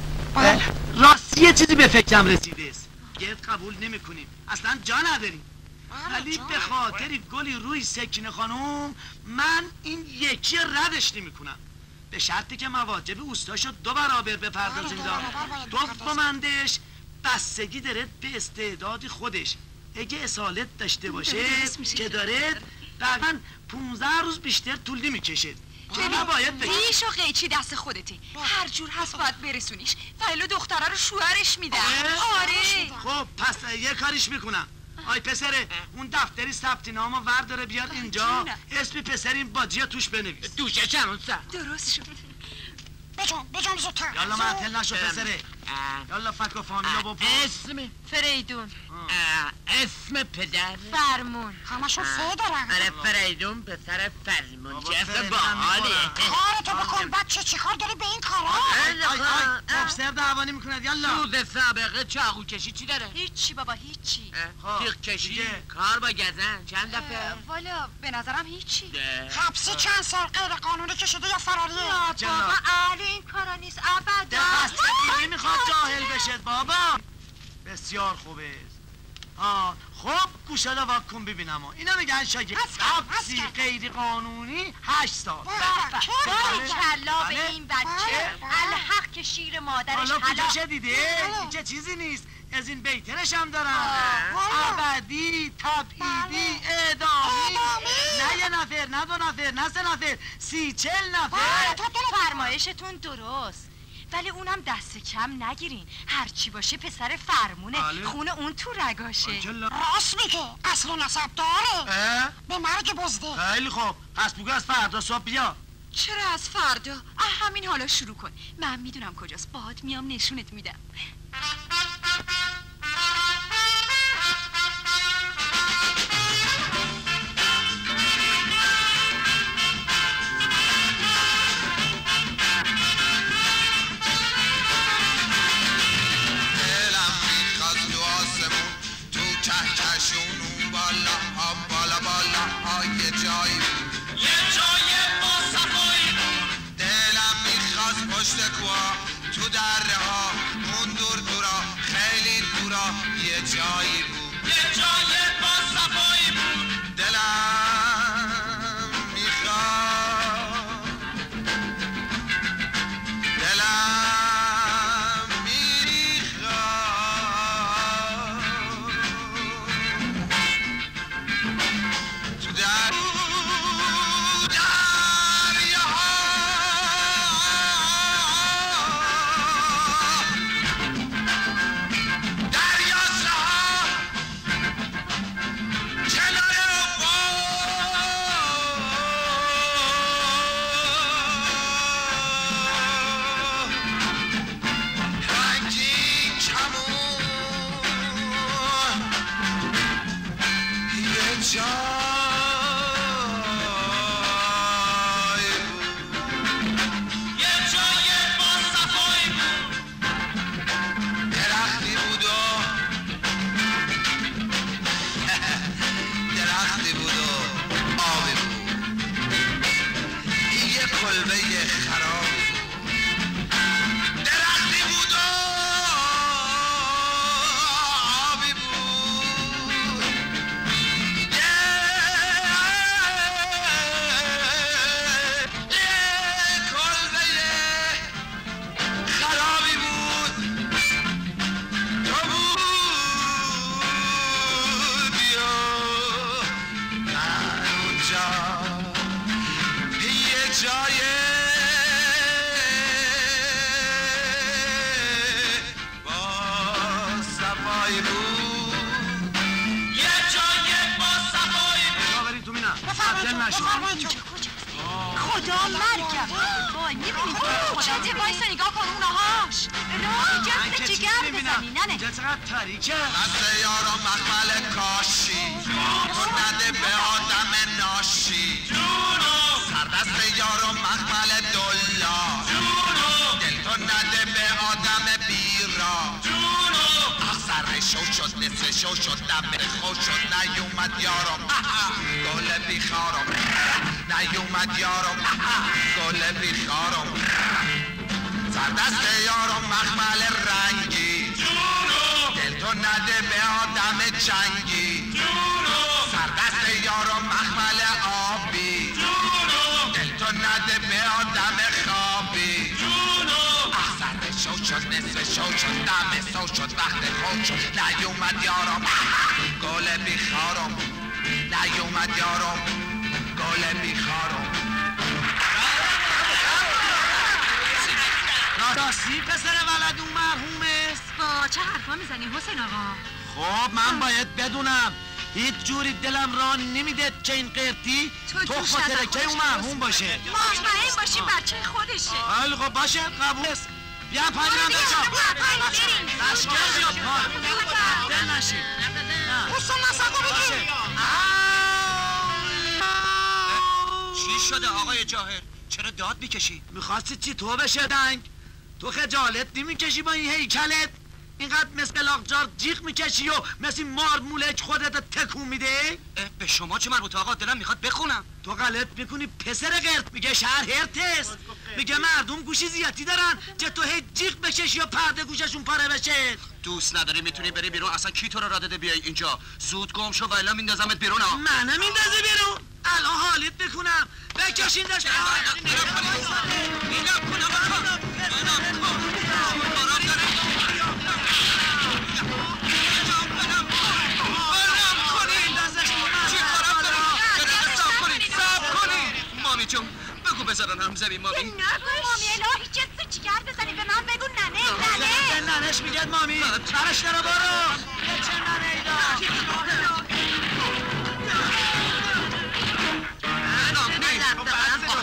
راستی یه چیزی به فکرم رسیده است. گرد قبول نمی کنیم اصلا جا نداریم. ولی به خاطر گلی روی سکینه خانوم من این یکی ردش نمی کنم. به شرطی که مواجب اوستاشو دو برابر بپردازیم دار. دومندش بستگی داره به استعداد خودش. اگه اصالت داشته باشه که داره دقیقا پونزده روز بیشتر طول نمیکشه. باید ریش و قیچی دست خودته. هر جور هست باید برسونیش ولی دختره رو شوهرش میدن. آره. خب پس یه کاریش میکنم. آی پسره اون دفتری ثبت نامو ورداره بیار اینجا اسم پسر این باجیا توش بنویس. دوشه چمون سر درست شد. بجان بجان زودتر. یالا معطل نشو پسره. یالا فک و فامیلا با اسم فریدون. اسم پدر فرمون. همشون سه دارن. آره فریدون پسر فرمون. چه اسم باحاله. کارتو بکن بچه چی کار داری به این کارا؟ آی آی مبصر دعوانی میکند یالا. سود سابقه چاقو کشی چی داره؟ هیچی بابا هیچی. تیغ کشی کار با گزن چند دفعه؟ والا به نظرم هیچی. حبسی چند سال غیر قانونی کشیده یا فراریه؟ بابا اهل این کارا نیست ابدا. دست نمیخواد جاهل بشه بابا. بسیار خوبه. آه خب گوشه رو واک کن ببینم. اینا میگن شاگرد حبسی غیر قانونی هشت سال. باری کلا به این بچه الحق که شیر مادرش حالا حالا کجا شدیده؟ این چه چیزی نیست. از این بیترش هم دارم. ابدی تبعیدی اعدامی. نه یه نفر نه دو نفر نه سه نفر سی چل نفر. فرمایشتون درست ولی اونم دست کم نگیرین. هرچی باشه پسر فرمونه. خونه اون تو رگاشه. راست میگه اصل و نسب داره. به مرگ بزده. خیلی خوب پس بگو از فردا صبح بیا. چرا از فردا؟ همین حالا شروع کن. من میدونم کجاست. باهات میام نشونت میدم. همشون اون بالا ها بالا بالا ها یه جایی بود یه جای با صفایی بود دلم میخواست پشت کوها تو دره ها اون دور دورا خیلی دورا یه جایی بود یه جای با صفایی بود دلم میخواست دلم میخواست تو در خدا مرگم وای میبینی چته وایسا نگاه کن اونهاش اینجا جگر بزنی ننه اینجا چقدر تاریکه دست یارو مخمل کاشی تو نده به آدم ناشی سردست یارو مخمل دلا دل تو نده به آدم بیرا اخسر شو شد نصف شو شد دم خو شد نیومد یارم گل بیخارم نیومد یارم گل بیخارم سردست یارم مخمل رنگی دل تو نده به آدم جنگی سردست یارم مخمل آبی دل تو نده به آدم خوابی اخسر شو شد نصف شو شد دم سو شد وقت خود شد نیومد یارم گل بیخارم نیومد یارم گل بیخارم راستی پسر ولد اون مرحوم است با چه حرفا میزنی حسین آقا خب من باید بدونم هیچ جوری دلم را نمیده که این قرتی تو خاطر که اون مرحوم باشه مطمئن باشی بچه خودشه حالا خب باشه قبول است بیا پایینم بچه تشکر بیاد دل نشید حسین نساقو بگیر چی شده آقای جاهر؟ چرا داد میکشی؟ میخواستی چی تو بشه دنگ؟ تو خجالت نمیکشی با این هیکلت؟ اینقدر مثل لاغجار جیغ میکشی و مثل مار مولک خودت تکون میده؟ به شما چه مربوطه آقا؟ دلم میخواد بخونم. تو غلط میکنی پسر قرد میگه شهر هرتست میگه مردم گوشی زیادی دارن که تو هی جیغ بکشی و پرده گوششون پاره بشه. دوست نداری میتونی بری بیرون؟ اصلا کی تو رو را داده بیای اینجا؟ زود گم شو والا میندازمت بیرون ها. منو میندازی بیرون؟ الان حالیت بکنم بکشین داشت مامی جون بگو بذارن هم زمین مامی. نگو مامی الهی چه چیگر بزنی به من بگو ننه ننه ننهش میگد مامی برش درو برو چه ننه ایدا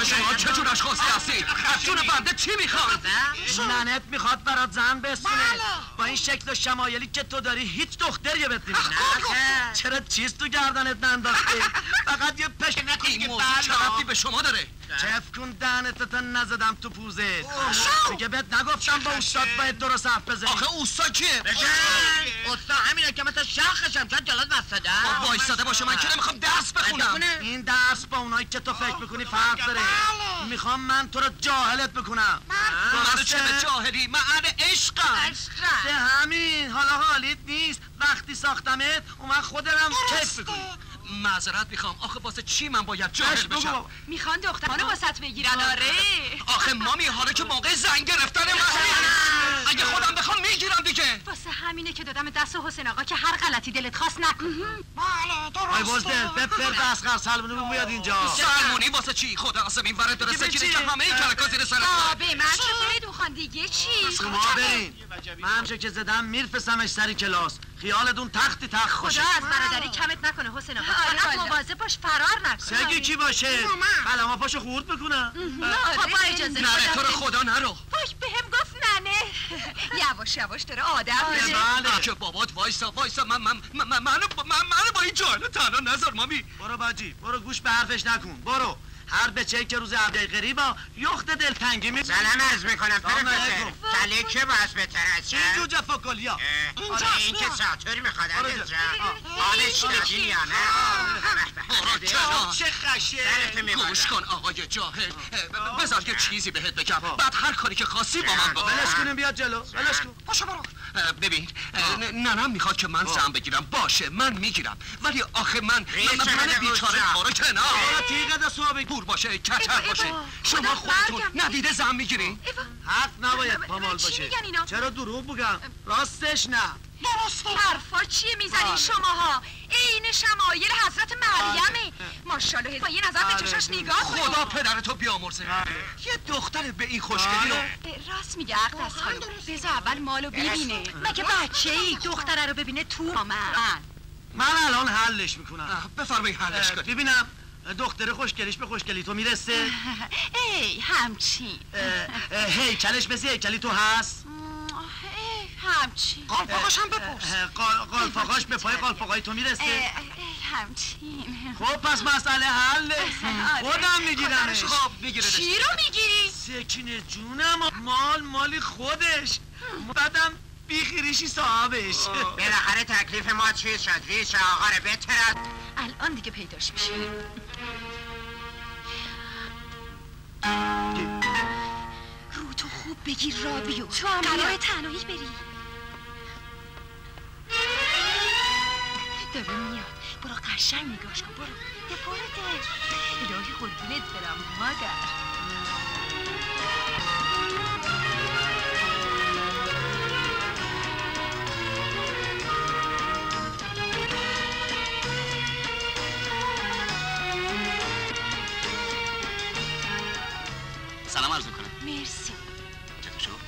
شما چه جور اشخاصی هستید؟ از جون بنده چی میخواد؟ ننت میخواد برات زن بسونه. با این شکل و شمایلی که تو داری هیچ دختری بهت نمیشه. چرا چیز تو گردنت ننداختی؟ فقط یه پشه نکنی. این موضوع چه ربطی به شما داره؟ چف کن دهنت تا نزدم تو پوزت. دیگه بهت نگفتم با استاد باید درست حرف بزنی. آخه استاد کیه؟ استاد همینه که مثل شاخشم شاید جلاد وستده. وایستاده باشه، من که نمیخوام درس بخونم. این درس با اونایی که تو فکر میکنی فرق داره. میخوام من تو رو جاهلت بکنم. من چه به جاهلی؟ من عشقم. ده همین حالا حالیت نیست. وقتی ساختمت اومد خودم کیف بکنی. معذرت میخوام، آخه واسه چی من باید جاهل بشم؟ میخوان دخترانو واسط بگیرن. آره آخه مامی حالا که موقع زنگ گرفتن من اگه خودم بخوام میگیرم دیگه. واسه همینه که دادم دست حسین آقا که هر غلطی دلت خواست نکن. بله درسته. آی بازدل بپر به اصغر سلمونی بیاد اینجا. سلمونی واسه چی؟ خدا از این ور درسته که همه این کلکا زیر سر به من چه بدون خان دیگه چی؟ شما برین. من همشه که زدم میرفسمش سری کلاس. خیالتون تختی تخت خوشه. خدا از برادری کمت نکنه حسین آقا. فقط مواظب باش فرار نکن. سگی کی باشه؟ بله ما پاشو خورد بکنم. پاپا اجازه نره تو رو خدا نرو. وای بهم گفت ننه. یواش یواش داره آدم بشه. بله که بابات وایسا وایسا من من من منو منو با این جاهل تنها نذار مامی. برو باجی برو گوش به حرفش نکن. برو هر بچه‌ای که روز عبدی غریبا یخت دلتنگی می سلام عرض میکنم پروفسور. کله که باز بهتر از چه جو جفاکلیا اینجا این که ساتور میخواد اینجا حالش نگی یا نه. برو چه خشه. گوش کن آقای جاهل، بذار یه چیزی بهت بگم، بعد هر کاری که خواستی با من بکن. ولش کنیم بیاد جلو. ولش کن. پاشو برو. ببین ننم میخواد که من زن بگیرم، باشه من میگیرم، ولی آخه من من بیچاره کارو کنار تیغ دست بور باشه کچر باشه. شما خودتون ندیده زن میگیرین؟ حرف نباید پامال باشه. چرا دروغ بگم؟ راستش نه. درسته. حرفا چیه میزنین شماها؟ عین شمایل حضرت مریمه. ماشاءالله با یه نظر به چشاش نگاه کن. خدا پدرتو بیامرزه. یه دختر به این خوشگلی رو. راست میگه عقل از خانم. بذار اول مالو ببینه. مگه بچه ای دختره رو ببینه تو من. من الان حلش میکنم. بفرمایید حلش کنید. ببینم دختر خوشگلیش به خوشگلی تو میرسه؟ ای همچین. هیکلش مثل هیکلی تو هست؟ همچین. قالفاقاش هم بپرس. قالفاقاش به پای قالفاقای تو میرسه؟ همچین. خب پس مسئله حله. خودم میگیرمش. خب میگیره. چی رو میگیری؟ سکینه جونم مال مالی خودش. بعدم بیخیریشی صاحبش. بالاخره تکلیف ما چیز شد. ریش آقا رو بترد. الان دیگه پیداش میشه. رو تو خوب بگیر رابیو. تو هم برای تنهایی بری. داره میاد. برو قشنگ نگاش کن. برو دفارتش. الهی قربونت برم مادر. سلام عرض میکنم. مرسی. چطور شد؟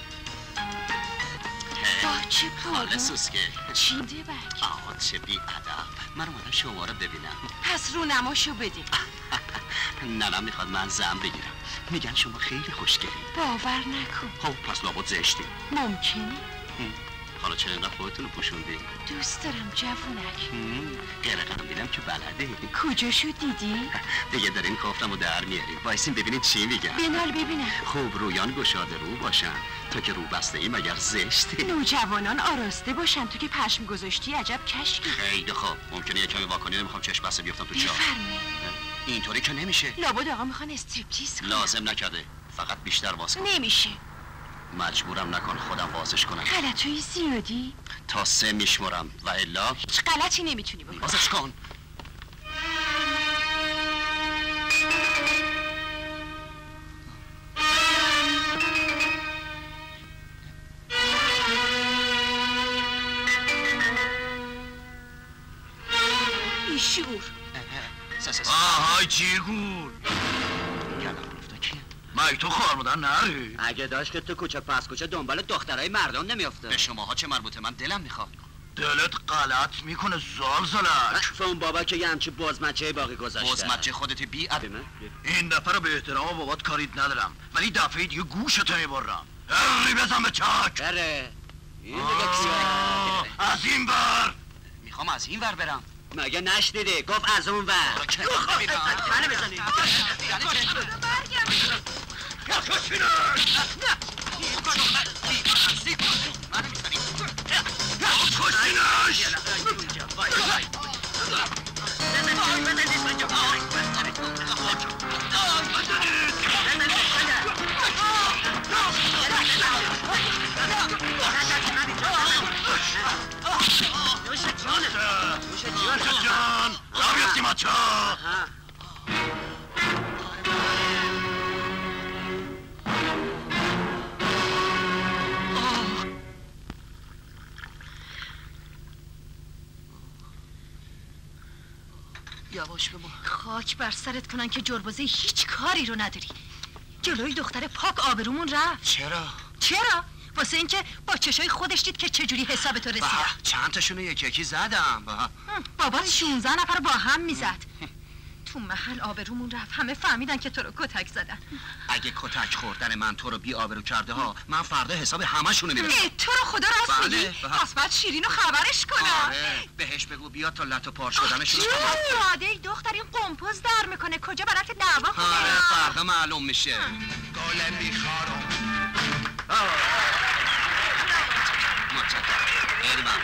با چه پارو؟ حال سوسکه. چی ده بک؟ آه چه بی ادب. من اومدم شما رو ببینم. پس رو نماشو بده. ننم میخواد من زن بگیرم. میگن شما خیلی خوشگلی. باور نکن. خب پس لابد زشتی. ممکنه. حالا چرا اینقدر خودتون رو پوشوندی؟ دوست دارم جوونک. قرقم دیدم که بلده. کجاشو دیدی؟ دیگه دارین کفتم رو در میارید. وایسین ببینید چی میگن. بنال ببینم. خوب رویان گشاده رو باشن. تو که رو بسته ای مگر زشتی؟ نوجوانان آراسته باشن. تو که پشم گذاشتی عجب کشکی. خیلی خوب. ممکنه یه کمی واکنی نمیخوام چشم بسته بیفتم تو چاه. بفرمایید. اینطوری که نمیشه. لابد آقا میخوان استریپتیز کنن. لازم نکرده. فقط بیشتر باز کن. نمیشه. مجبورم نکن خودم بازش کنم. غلطوی زیادی؟ تا سه میشمرم و الا هیچ غلطی نمیتونی بکنی. بازش کن. بیشور. آهای جیگور. مگه تو خوار مادر نری؟ اگه داشت که تو کوچه پس کوچه دنبال دخترای مردم نمیافته. به شماها چه مربوطه؟ من دلم میخواد. دلت غلط میکنه زالزالک. اون بابا که یه همچه بازمچه باقی گذاشته. بازمچه خودت بی ادمه. این دفعه رو به احترام بابات کاریت ندارم، ولی دفعه دیگه گوشتو میبرم. هری بزن به چاک. بره این دیگه کیا؟ از این بر. میخوام از این ور برم. مگه نشنیدی؟ گفت از اون ور. منو بزنی. جان را بیفتیم بچه یواش به ما. خاک بر سرت کنن که جربوزه هیچ کاری رو نداری. جلوی دختر پاک آبرومون رفت. چرا؟ چرا؟ واسه اینکه با چشای خودش دید که چجوری حساب تو رسیدن. چند تاشونو یکی یکی زدم. بابا شونزده نفر با هم میزد. تو محل آبرومون رفت، همه فهمیدن که تو رو کتک زدن. اگه کتک خوردن من تو رو بی آبرو کرده ها، من فردا حساب همشونو میدم. تو رو خدا راست بله. میگی؟ پس بعد شیرینو خبرش کنم. آره بهش بگو بیا تا لط و پار شدنشون. راده ای دختر این قمپوز در میکنه، کجا برات دعوا کنه؟ آره فردا معلوم میشه. گل بیخارم. متشکرم. خیلی ممنون.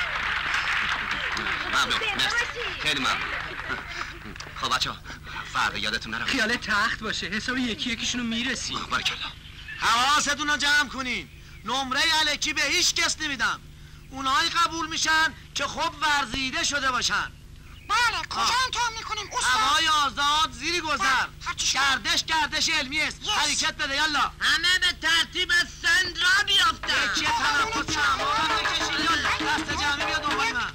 ممنون. مرسی. خیلی ممنون. خب بچه ها فردا یادتون نره خیال تخت باشه، حساب یکی یکیشونو میرسی. بارکلا. حواستون رو جمع کنین. نمره الکی به هیچ کس نمیدم. اونایی قبول میشن که خب ورزیده شده باشن. بله کجا امتحان میکنیم استاد؟ هوای آزاد زیری گذر. گردش گردش علمی است. حرکت بده یالا. همه به ترتیب سند را بیافتن. یکی تنفس چمارا بکشین یالا. دست جمعی بیا دنبال من.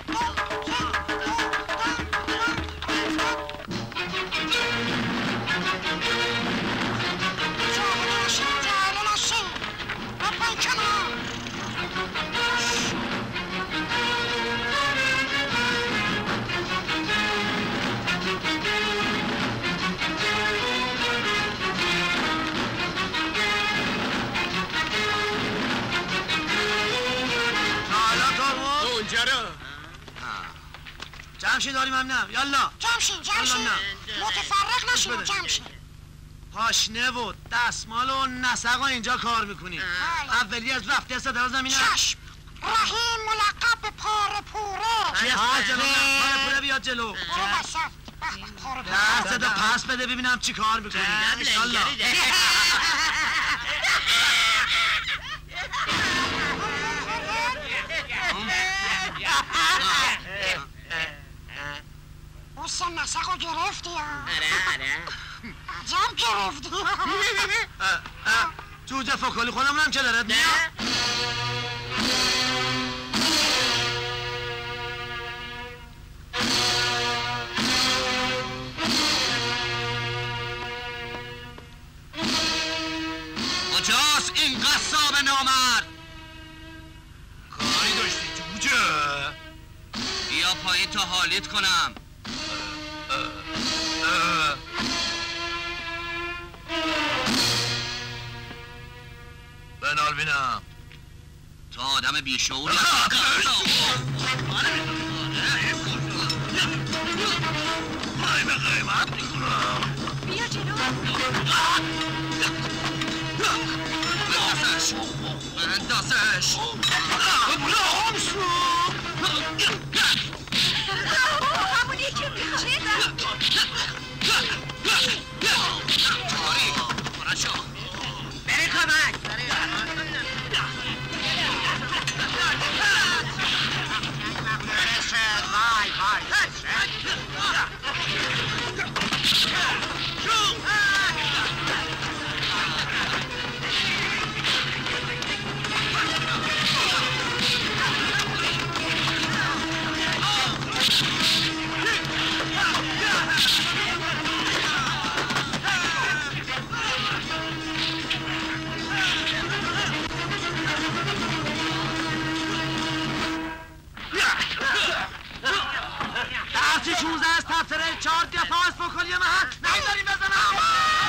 جمشین داریم هم نه یالا جمشین جمشین متفرق نشیم جمشین. پاشنه و دستمال و نسق اینجا کار میکنیم. اولی از رفته صدا زمینه. چشم رحیم ملقب به پاره پوره. ها جلو پاره پوره بیاد جلو. دست دو پس بده ببینم چی کار میکنی. یالا حسن نسق رو گرفتی ها. آره آره عجب گرفتی. جوجه فکالی خودمون هم که دارد میاد. کجاست این قصاب نامرد؟ کاری داشتی جوجه؟ بیا پایین تا حالیت کنم. بنال بینم تو آدم بیشعوری. به قیمت میکنم. بیا جلو. بندازش بندازش. همون یکی میخواد. جاری برن شو. برین کمک. وای وای خاطره چهار دفاع از بکن یه محل نمیداریم بزنم.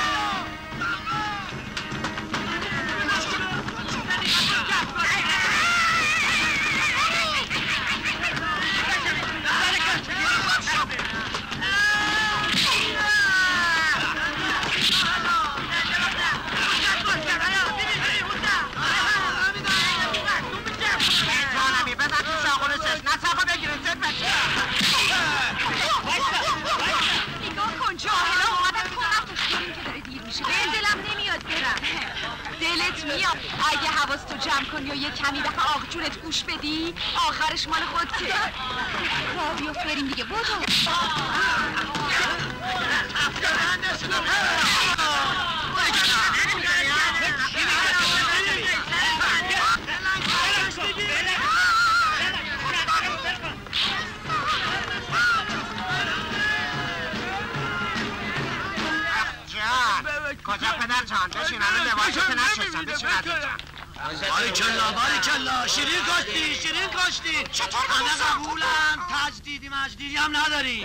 دلت میاد اگه حواس تو جمع کنی و یه کمی به آق جونت گوش بدی آخرش مال خودته. را بیفت بریم دیگه بودو. کجا پدر جان بشین الان لباسات نشستم بشین عزیزم. باریکلا باریکلا شیرین کاشتی شیرین کاشتی همه قبولن تجدیدی مجدیدی هم نداری.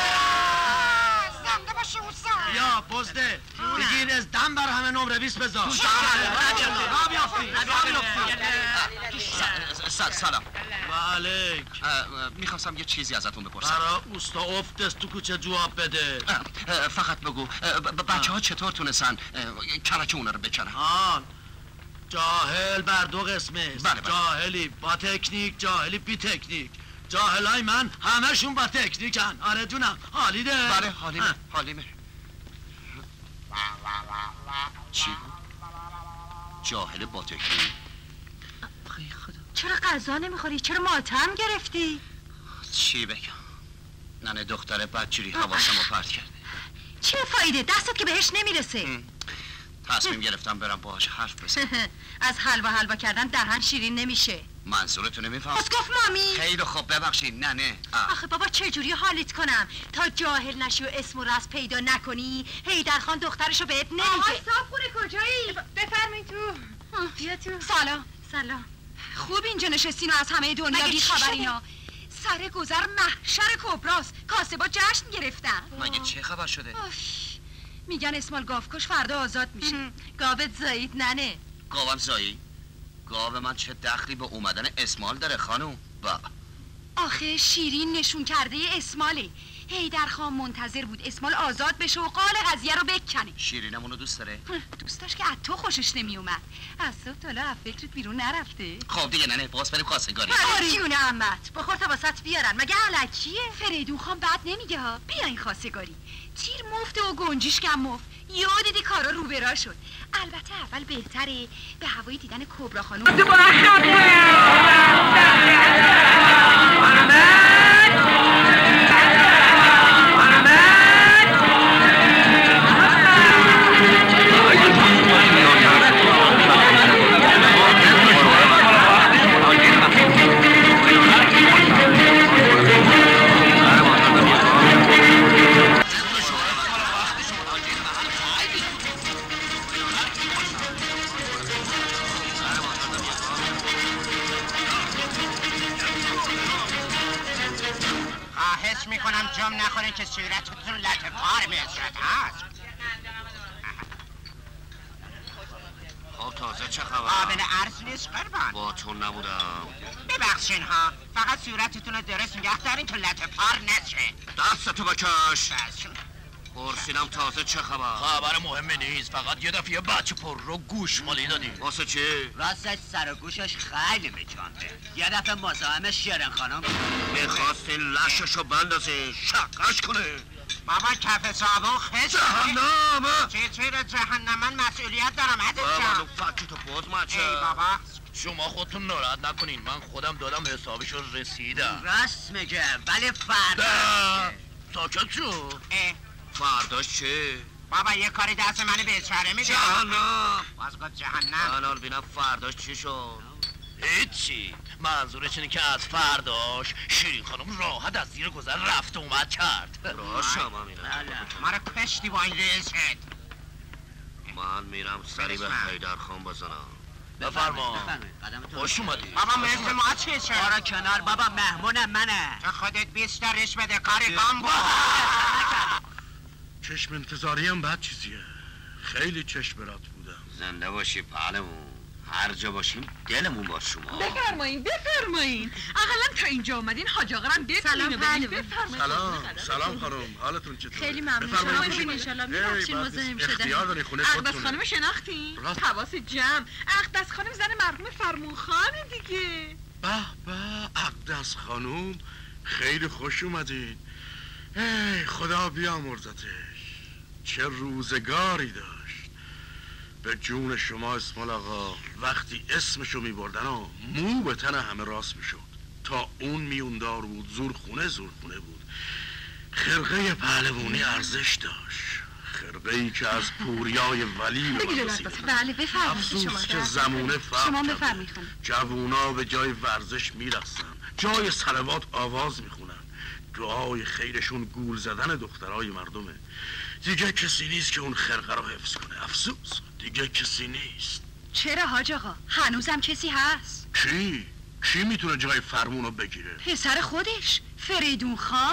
زنده باشی اوسا یا بزده بگیر از دم بر همه نمره بیست بذار. را بیافتی سلام و علیک. میخواستم یه چیزی ازتون بپرسم. برا اوستا افت تو کوچه جواب بده. فقط بگو بچه ها چطور تونستن کرک اونا رو بکنن؟ آن جاهل بر دو قسمه. بله بله. جاهلی با تکنیک جاهلی بی تکنیک. جاهلای من همشون با تکنیکن. آره جونم حالیده. بله حالیمه حالیمه. چی؟ جاهل با تکنیک؟ چرا غذا نمیخوری؟ چرا ماتم گرفتی؟ چی بگم؟ ننه دختر بدجوری حواسمو پرت کرده. چه فایده؟ دستت که بهش نمیرسه. تصمیم گرفتم برم باهاش حرف بزنم. از حلوا حلوا کردن دهن شیرین نمیشه. منظورتو نمیفهم؟ پس گفت مامی. خیلی خوب ببخشید ننه. آخه بابا چجوری حالت کنم تا جاهل نشی و اسم و رسم پیدا نکنی؟ حیدر خان دخترشو بهت نمیگه. آهای صاحب کجایی؟ بفرمایید تو. بیا تو. سلام سلام. خوب اینجا نشستین و از همه دنیا بی خبرینا. سر گذر محشر کبراست. کاسبا جشن گرفتن. مگه چه خبر شده؟ میگن اسمال گاوکش فردا آزاد میشه. گاوت زایید ننه. گاوم زایی؟ گاو من چه دخلی به اومدن اسمال داره خانوم؟ با آخه شیرین نشون کرده اسماله. حیدر خان منتظر بود اسمال آزاد بشه و قال قضیه رو بکنه. شیرینم اونو دوست داره؟ دوست داشت که از تو خوشش نمیومد. از صبح تالا از فکرت بیرون نرفته. خب دیگه ننه باز بریم خواستگاری. آره جون عمت بخور تا واسط بیارن. مگه علکیه؟ فریدون خان بد نمیگه ها. بیا این خواستگاری. تیر مفته و گنجیش کم مفت. یه دیدی کارا رو برا شد. البته اول بهتره به هوای دیدن کبرا خانوم. میکنم جام نخورین که صورتتون لطفار مصرت هست. ها تازه چه خبر؟ قابل عرض نیست قربان. با تو نبودم. ببخشین ها فقط صورتتون رو درست نگه دارین تو لطفار نشه. دستتو بکش. پرسیدم تازه چه خبر؟ خبر مهمی نیست، فقط یه دفعه بچه پر رو گوشمالی دادی. واسه چی؟ راستش سر و گوشش خیلی میچانده. یه دفعه مزاحم شیرین خانم میخواستین لششو بندازین شقش کنه. بابا کف صابون خشت جهنم. چی چی رو جهنم؟ من مسئولیت دارم عزیز جان. بابا فکی تو بود مچه. ای بابا شما خودتون ناراحت نکنین، من خودم دادم حسابشو رسیدم. راست میگه ولی فردا ساکت شو. فرداش چه؟ بابا یه کاری دست منو بیچاره میده. جهنم. باز گفت جهنم. الان بینم فرداش چی شد؟ هیچی، منظورش اینه که از فرداش شیرین خانم راحت از زیر گذر رفت و اومد کرد. راست شما میرم. ما رو کشتی با این ریزت. من میرم سری به حیدر خان بزنم. بفرما. خوش اومدی. بابا مثل ما چیشه؟ آره کنار بابا مهمونم منه. تو خودت بیشترش بده کاری گام بود. چشم انتظاری هم بد چیزیه. خیلی چشم برات بودم. زنده باشی پهلمون. هر جا باشیم دلمون با شما. بفرمایین بفرمایین. اقلا تا اینجا اومدین حاج آقا هم سلام بفرمایین. سلام سلام خانم حالتون چطوره؟ خیلی ممنون. شما خوبین ان شاء الله. میبخشید مزاحم شده. اختیار داری خونه اقدس خودتونه. خانم شناختین؟ حواس جمع. اقدس خانم زن مرحوم فرمون خانه دیگه. به به اقدس خانم خیلی خوش اومدین. ای خدا بیامرزتش. چه روزگاری داشت. به جون شما اسمال آقا وقتی اسمشو می بردن و مو به تن همه راست می شد. تا اون میوندار بود زور خونه زور خونه بود. خرقه پهلوانی ارزش داشت. خرقه ای که از پوریای ولی به من رسیده. بله بفرمایید شما. افسوس که زمونه فرق شما کرده. بفرمایید. جوونا به جای ورزش میرقصن، جای صلوات آواز میخونن. دعای خیرشون گول زدن دخترای مردمه. دیگه کسی نیست که اون خرقه رو حفظ کنه. افسوس دیگه کسی نیست. چرا حاج آقا؟ هنوزم کسی هست؟ کی؟ کی میتونه جای فرمون رو بگیره؟ پسر خودش فریدون خان.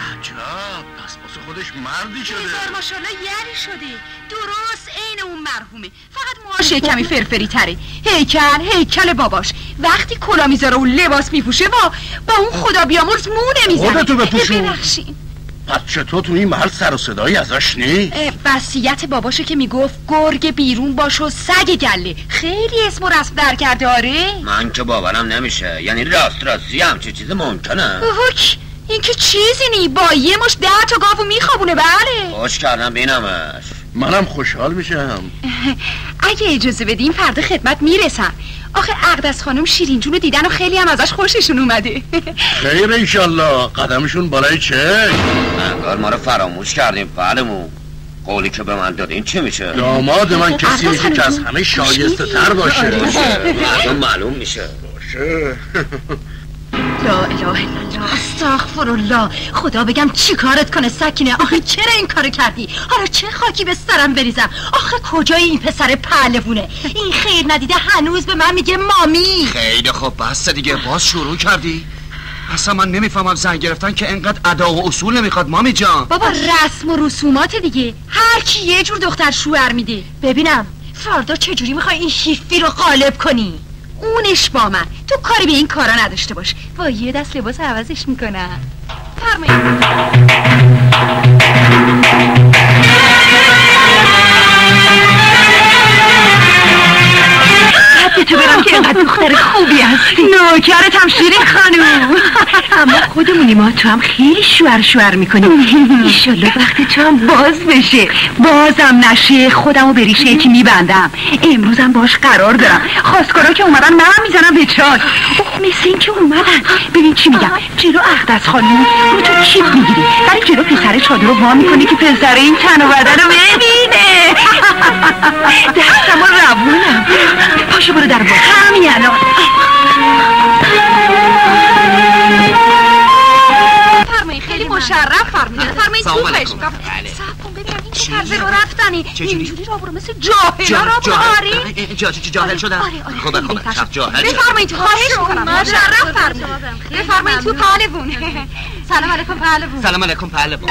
عجب پس واسه خودش مردی شده. بزار ماشالله یری شده. درست عین اون مرحومه، فقط موهاش کمی فرفری تره. هیکل هیکل باباش. وقتی کلا میذاره و لباس میپوشه با با اون خدا بیامرز مو نمیزنه. خودتو بپوشون. ببخشید. پس چطور تو این محل سر و صدایی ازش نیست؟ وصیت باباشو که میگفت گرگ بیرون باش و سگ گله. خیلی اسم و رسم در کرده. آره من که باورم نمیشه. یعنی راست راستی همچه چیز ممکنه؟ اوک این که چیزی نی. با یه مش ده تا گاو میخوابونه. بله خوش کردم بینمش. منم خوشحال میشم. اگه اجازه بدیم فردا خدمت میرسم. آخه اقدس خانم شیرین جون رو دیدن و خیلی هم ازش خوششون اومده. خیر انشالله. قدمشون بالای چه؟ انگار ما رو فراموش کردیم پهلمون. قولی که به من دادین چی میشه؟ داماد من کسی میشه که از همه شایسته تر باشه. باشه معلوم معلوم میشه. باشه. لا اله الا الله استغفر الله. خدا بگم چی کارت کنه سکینه. آخه چرا این کارو کردی؟ حالا چه خاکی به سرم بریزم؟ آخه کجای این پسر پهلوونه؟ این خیر ندیده هنوز به من میگه مامی. خیلی خوب بس دیگه. باز شروع کردی؟ اصلا من نمیفهمم زن گرفتن که انقدر ادا و اصول نمیخواد مامی جان. بابا رسم و رسومات دیگه. هر کی یه جور دختر شوهر میده. ببینم فردا چجوری میخوای این شیفتی رو غالب کنی؟ اونش با من. تو کاری به این کارا نداشته باش. با یه دست لباس عوضش میکنم. فرمایید. به تو برم که اینقدر دختر خوبی هستی. نوکرت هم شیرین خانوم. اما خودمونی ما تو هم خیلی شوهر شوهر میکنیم. ایشالله وقتی تو هم باز بشه. بازم نشه خودمو به ریشه یکی میبندم. امروزم باش قرار دارم. خواستگارا که اومدن منم میزنم به چاک. مثل این که اومدن. ببین چی میگم. جلو اقدس خانوم رو تو کیپ میگیری، برای جلو پسر چادر رو وا میکنی که پسر این تن و بدن رو ببینه. دستم رو روونم. پاشو برو در باز. همین الان. فرمایید. خیلی مشرف فرمایید. فرمایید تو خواهش میکنم. صبر کن ببینم این چه طرز رو رفتنی. اینجوری را برو مثل جاهلا را برو. آری جاهل شدم. خوبه خوبه جاهل شدم. بفرمایید خواهش میکنم. مشرف فرمایید. بفرمایید تو پهلوون. سلام علیکم پهلوون. سلام علیکم پهلوون.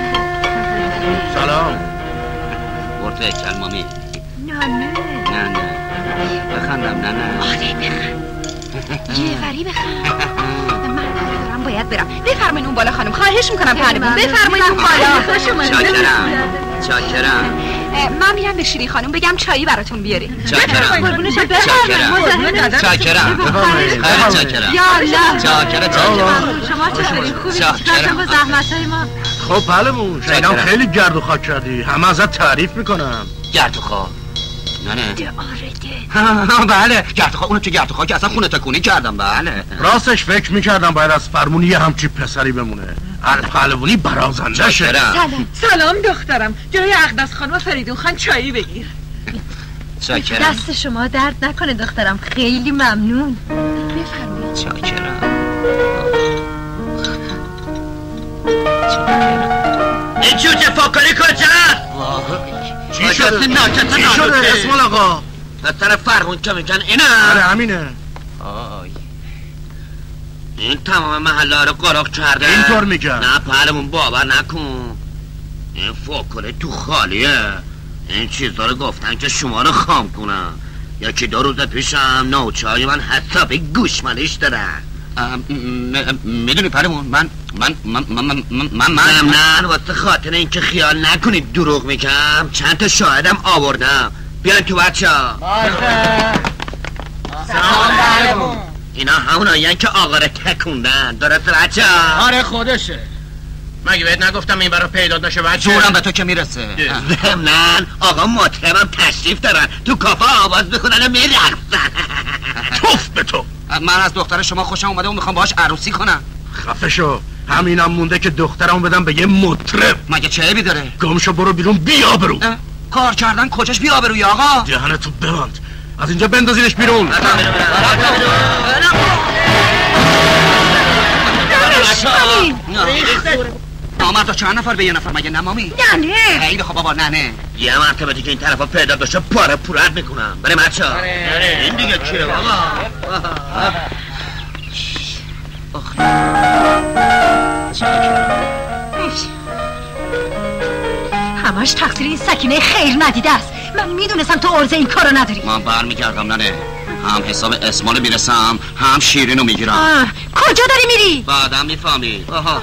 سلام. برده اکل مامی. نه نه نه نه بخندم. نه نه آره بخند. جعفری بخند. من دارم باید برم. بفرمایید اون بالا خانم. خواهش میکنم پهلوون. بفرمایید اون بالا. چاکرم چاکرم. من میرم به شیرین خانم بگم چایی براتون بیاره. چاکرم چاکرم چاکرم. خیلی چاکرم. یا الله چاکرم چاکرم. شما چطوری؟ خوبی؟ چطور با زحمت‌های ما؟ خب پهلوون شایدم خیلی گرد و خاک کردی. همه ازت تعریف میکنم. گرد و خاک؟ نه نه ده آره ده. بله گرد و خاک. اونو که گرد و خاک اصلا خونه تکونی کردم. بله راستش فکر میکردم باید از فرمونی یه همچی پسری بمونه. پهلوانی برازنده شه. سلام سلام دخترم. جای اقدس خانم فریدون خان چایی بگیر. چاکرم. دست شما درد نکنه دخترم. خیلی ممنون. بفرمایید. چاکرم. این جوجه فاکالی کجاست؟ چی شده؟ چی شده اسمال آقا؟ از طرف فرمون که میگن اینه. آره همینه. آی این تمام محله ها رو قراق کرده. اینطور میگن. نه پهلمون باور نکن، این فوکله تو خالیه. این چیزا رو گفتن که شما رو خام کنن. یکی دو روز پیشم نوچای من حسابی گوشمالش دارن. میدونی پهلمون من من من من من من من من واسه خاطر این که خیال نکنید دروغ میگم چند تا شاهدم آوردم. بیان تو بچه ها. سلام پهلمون. اینا همونایی که آقا رو تکوندن. درست بچه ها؟ آره خودشه. مگه بهت نگفتم این برا پیدا نشه بچه؟ زورم به تو که میرسه. ضمناً آقا مطربم تشریف دارن تو کافه آواز بخونن و میرقصن. توف به تو. من از دختر شما خوشم اومده و میخوام باهاش عروسی کنم. خفه شو. همینم مونده که دخترمو بدم به یه مطرب. مگه چه عیبی داره؟ گم شو برو بیرون بیا برو. کار کردن کجاش بیا بروی آقا؟ دهنتو ببند. از اینجا بندازینش بیرون. نامردا چند نفر به یه نفر مگه نمامی؟ نه نه خیلی خب بابا نه نه. یه مرتبه دیگه این طرفا پیدا بشه پاره پورت میکنم. بریم بچه ها. این دیگه چیه بابا؟ همش تقصیر این سکینه خیر ندیده است. من میدونستم تو عرضه این کارو نداری. من برمیگردم ننه. هم حساب اسمالو میرسم هم شیرینو میگیرم. کجا داری میری؟ بعدم میفهمی. آها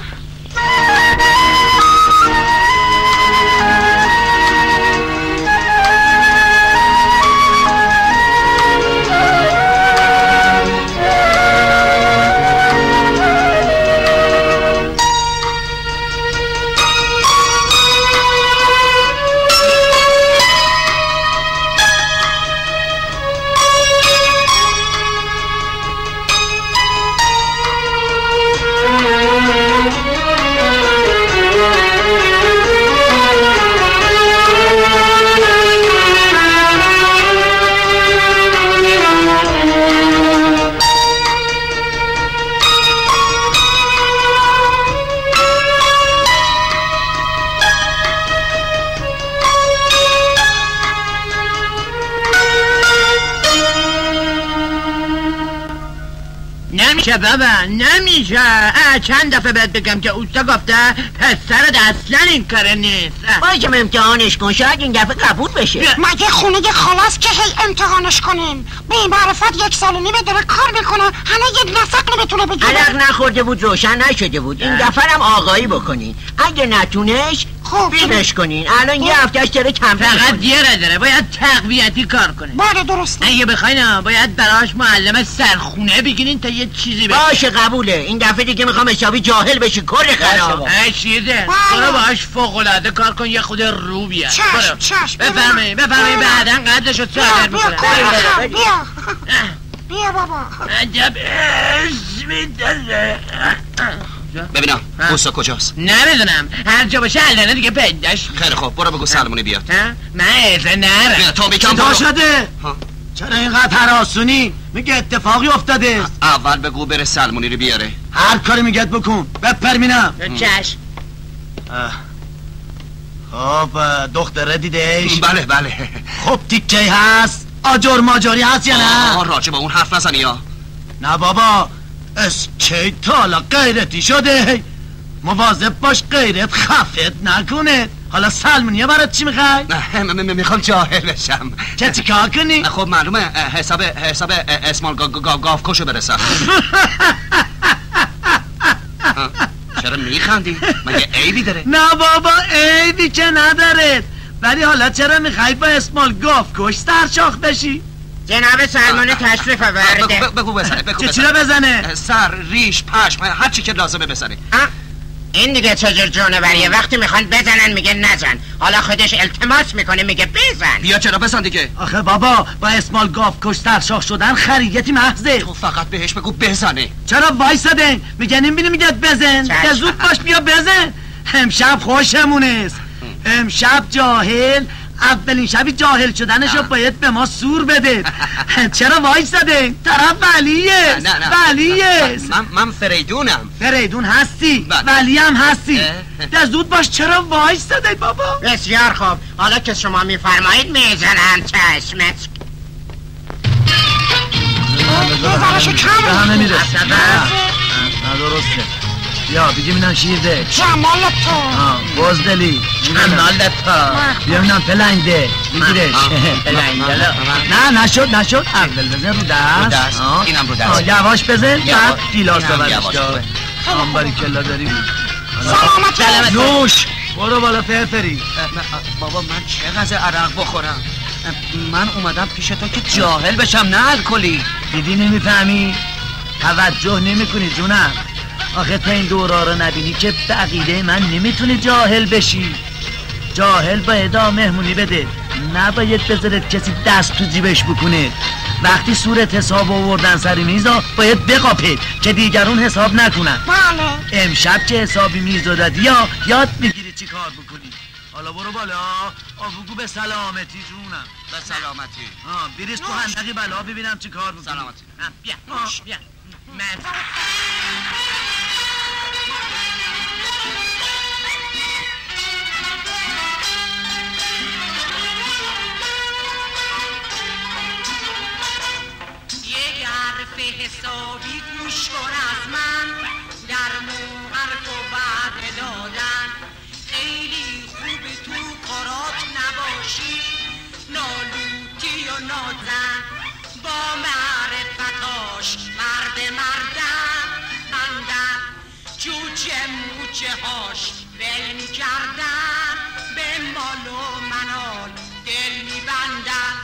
نمیشه بابا نمیشه. چند دفعه بهت بگم که اوستا گفته پسرت اصلا این کاره نیست. باید امتحانش کن شاید این دفعه قبول بشه. مگه خونه خلاص که هی امتحانش کنیم؟ به معرفت یک سال و نیمه داره کار میکنه هنه یک نفق نمیتونه بگیره. علق نخورده بود روشن نشده بود. این دفعه هم آقایی بکنین. اگه نتونش خوب بیمش کنین. الان یه هفتهش داره کم فقط دیره داره باید تقویتی کار کنه. بله درسته. اگه بخواین باید براش معلم سرخونه بگیرین تا یه چیزی بشه. باشه قبوله. این دفعه دیگه میخوام حسابی جاهل بشی کر خراب. ای شیرده برو باهاش فوق العاده کار کن یه خود رو بیاد. چشم چشم بفرمایی بفرمایی بعداً قدرشو صادر میکنه. بیا بیا بیا بابا. عجب اسمی داره. ببینم اوستا کجاست؟ نمیدونم هر جا باشه الان دیگه پیداش. خیلی خوب برو بگو سلمونی بیاد. من ایزه نرم. تو میکنم چطور شده؟ چرا اینقدر هراسونی؟ میگه اتفاقی افتاده. اول بگو بره سلمونی رو بیاره. هر کاری میگد بکن. بپرمینم. چشم. خب دختره دیدهش؟ بله بله. خب تیکه هست؟ آجر ماجاری هست یا نه؟ راجع به اون حرف نزنی یا نه بابا از کی تالا غیرتی شده. مواظب باش غیرت خفت نکنه. حالا سلمونیه برات چی میخوای؟ نه میخوام جاهل بشم. چه چیکار کنی؟ خب معلومه حساب حساب اسمال گاف کشو برسم. چرا میخندی؟ مگه عیبی داره؟ نه بابا عیبی که نداره. ولی حالا چرا میخوای با اسمال گاف کش سرشاخ بشی؟ جناب سلمانه تشریف آورده. بگو بزنه بگو چه چی رو بزنه؟ سر ریش پشم هر چی که لازمه بزنه. این دیگه چجور جونوریه؟ وقتی میخوان بزنن میگه نزن. حالا خودش التماس میکنه میگه بزن. بیا چرا بزن دیگه. آخه بابا با اسمال گاف کش سرشاخ شدن خریتی محضه. تو فقط بهش بگو بزنه. چرا وایسادین؟ میگن این بینی میگه بزن. که زود باش بیا بزن. امشب خوشمونه. امشب جاهل اولین شبی جاهل شدنشو باید به ما سور بده. چرا وایساده؟ طرف ولیه. نه نه ولیه. من من فریدونم. فریدون هستی؟ ولی هم هستی. در زود باش چرا وایساده بابا؟ بسیار خوب. حالا که شما میفرمایید میزنم چشمت. نظرشو کم به همه میرسه نه درسته بیا بگیم اینم شیرده جمال تو بزدلی جمال تو بیا اینم پلنگده بگیرش پلنگده نه نشد نشد اول بزن رو دست اینم رو دست یواش بزن بعد گیلاس ببرش دار آنباری کلا داری سلامت نوش برو بالا فرفری بابا من چه غذا عرق بخورم من اومدم پیش تو که جاهل بشم نه الکلی دیدی نمیفهمی توجه نمیکنی جونم آخه تا این دورا رو نبینی که به عقیده من نمیتونی جاهل بشی جاهل باید مهمونی بده نباید بذارد کسی دست تو جیبش بکنه وقتی صورت حساب آوردن سر میزا باید بقاپید که دیگرون حساب نکنن بله امشب که حسابی میزا دادی یا یاد میگیری چی کار بکنی حالا برو بالا آبوگو به سلامتی جونم به سلامتی آه بریز تو هندقی بلا ببینم چی کار بکنی سلامتی بیا بیا حسابی گوش کن از من در موقرف و وعده دادن خیلی خوبه تو کارات نباشی نالوتی و نازن با معرفتاش مرد مردن بندن جوجه موجه هاش ول میکردن به مال و منال دل میبندن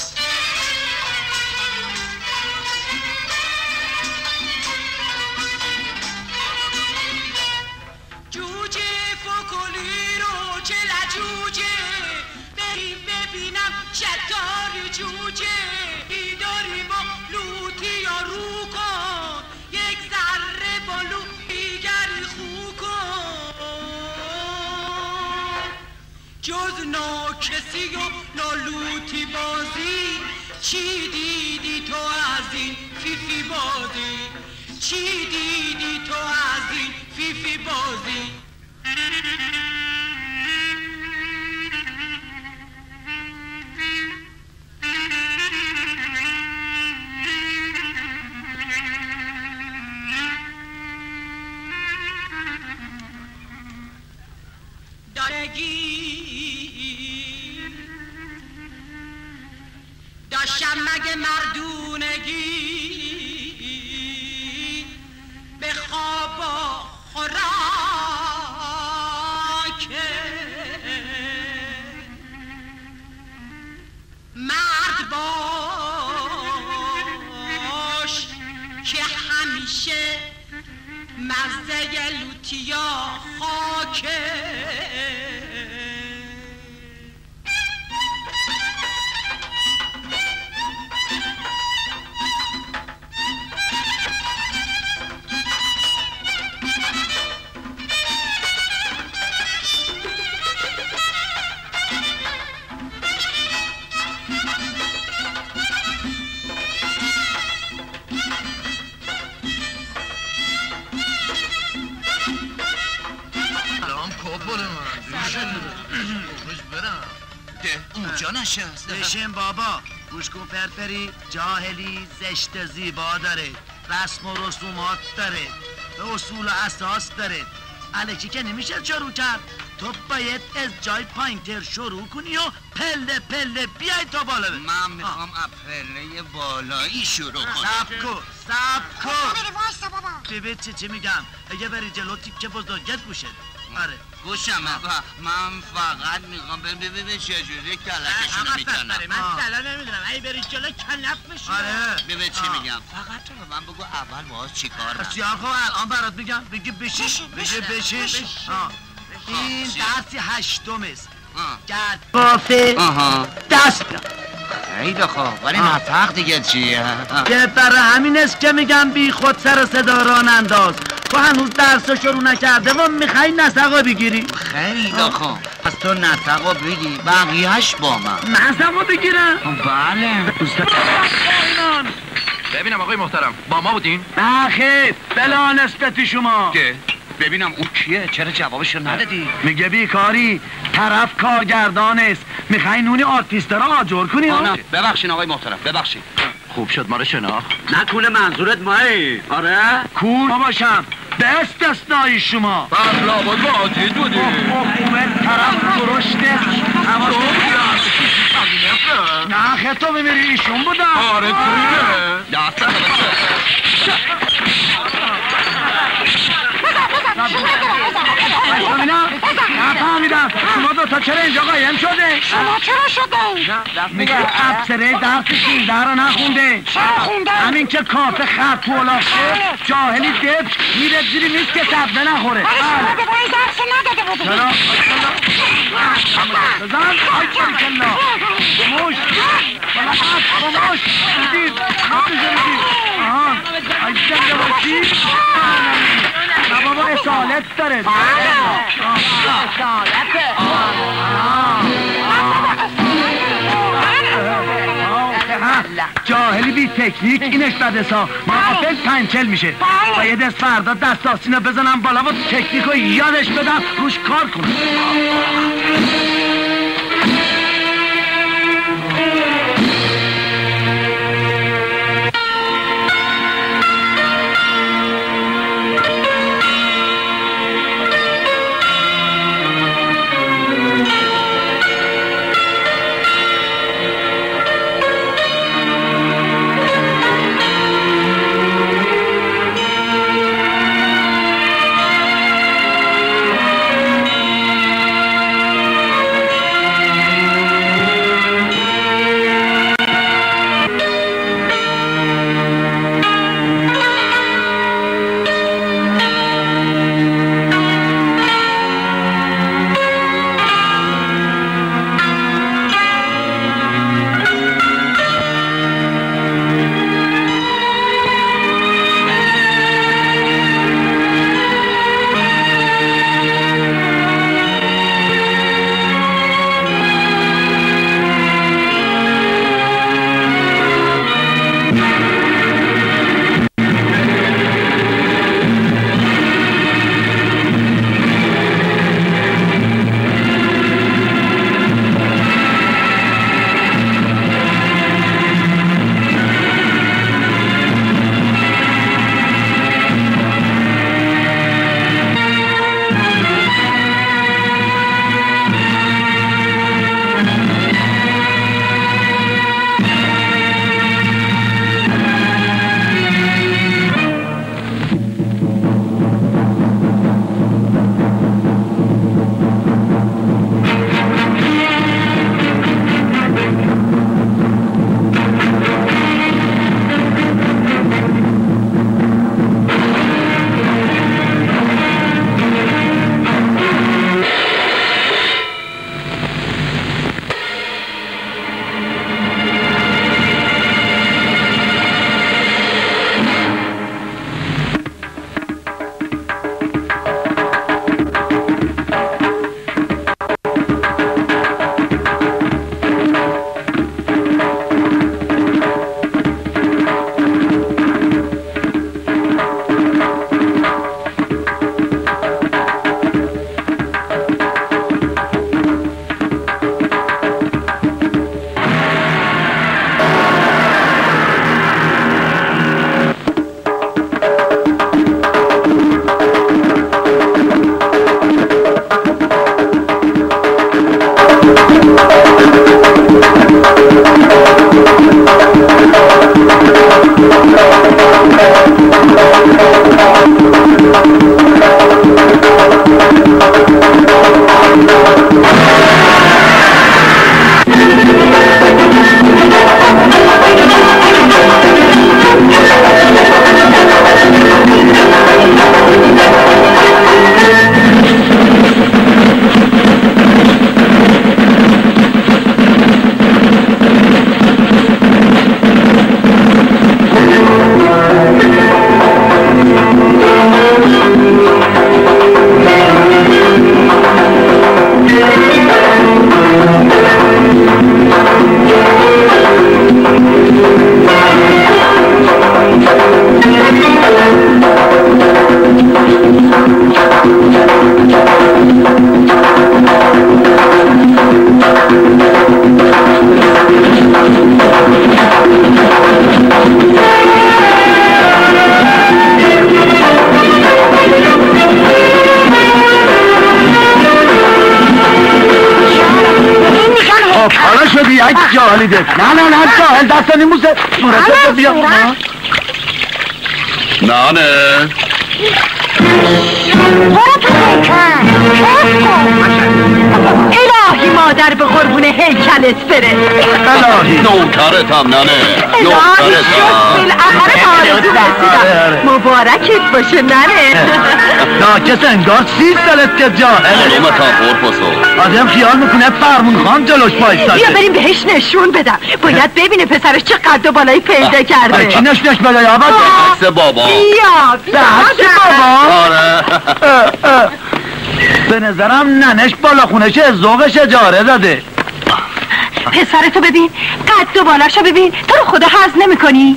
جوجه بریم ببینم شدار جوجه بیداری با لوتی یا رو کن یک ذره با دیگری خو کن جز ناکسی و نالوتی بازی چی دیدی تو از این فیفی بازی چی دیدی تو از این فیفی بازی داشتم مگه مردونگی به خواب و خوراک مرد باش که همیشه مزه لوتیا خاکه اونجا نشست بشین بابا گوش کن فرفری جاهلی زشت زیبا داره رسم و رسومات داره اصول و اساس داره الکی که نمیشه شروع کرد تو باید از جای پایینتر شروع کنی و پله پله بیای تا بالا بید. من میخوام از پله بالایی شروع کنم سب کن سب کن بری وایستا بابا ببین چی چی میگم اگه بری جلو تیکه بزرگت گوشه آره گوشم من فقط میخوام ببین چجوری کلکشونو میکنم من سلا نمیدونم اگه بری جلو کلف بشون آره ببین چی میگم فقط تو به من بگو اول باز چی کار کنم سیار خب الان برات میگم بگی بشیش بگی بشیش این درسی هشتم است گرد بافه دست خیلی خوب ولی نفق دیگه چیه که برای همین است که میگم بی خود سر صدا ران انداز تو هنوز درس شروع نکرده و میخوای نسقا بگیری خیلی خوب پس تو نسقا بگی بقیهش با من نسقا بگیرم بله ببینم آقای محترم با ما بودین؟ نه خیر بلا نسبتی شما که ببینم اون کیه چرا جوابشو ندادی؟ میگه بیکاری طرف کارگردان است میخوای نونی آرتیست را آجر کنی آه ببخشین آقای محترم ببخشین خوب شد ما رو شناخت. نکنه منظورت مایی؟ آره؟ کور ما باشم به استثنایی شما بر لابد واجد بودی حکومت طرف درشته نه خیلی تو بمیری ایشون بودم آره تویه دستم نفهمیدم شما دوتا چرا اینجا قایم شده؟ شما چرا شده؟ میگه افسره درس کینده رو نخونده چرا خونده؟ همین که کافه خط تو الاف شد جاهلی دبش میره زیری میز که تبه نخوره ولی شما به بایی درس نداده بوده چرا؟ بزن آی کلا موش بلقات خموش بدید نمیشه بدید آهان آی زنده باشی نه بابا اصالت داره اصالته جاهلی بی تکنیک اینش بده سا محافل پنچل میشه و یه دست فردا دست آستینو بزنم بالا و تکنیک رو یادش بدم روش کار کنم والیدت نه نه نه ساحل دستانی موسه مرتب بیا نانه الهی مادر به قربون هیکلت بره الهی نوکرتم نانه نوکرتم بالاخره آرزو رسیدم مبارکت باشه ننه ناکس انگار سی سالت که جاهله معلومه تا پرپسو آدم خیال میکنه فرمون خان جلوش بایستاده بیا بریم بهش نشون بدم باید ببینه پسرش چه قد و بالایی پیدا کرده کی نش نش بلای آباد عکس بابا بیا بیا بابا آره به نظرم ننش بالا خونش ذوقش اجاره داده پسرتو ببین قد و بالاشو ببین تو رو خدا هضم نمی کنی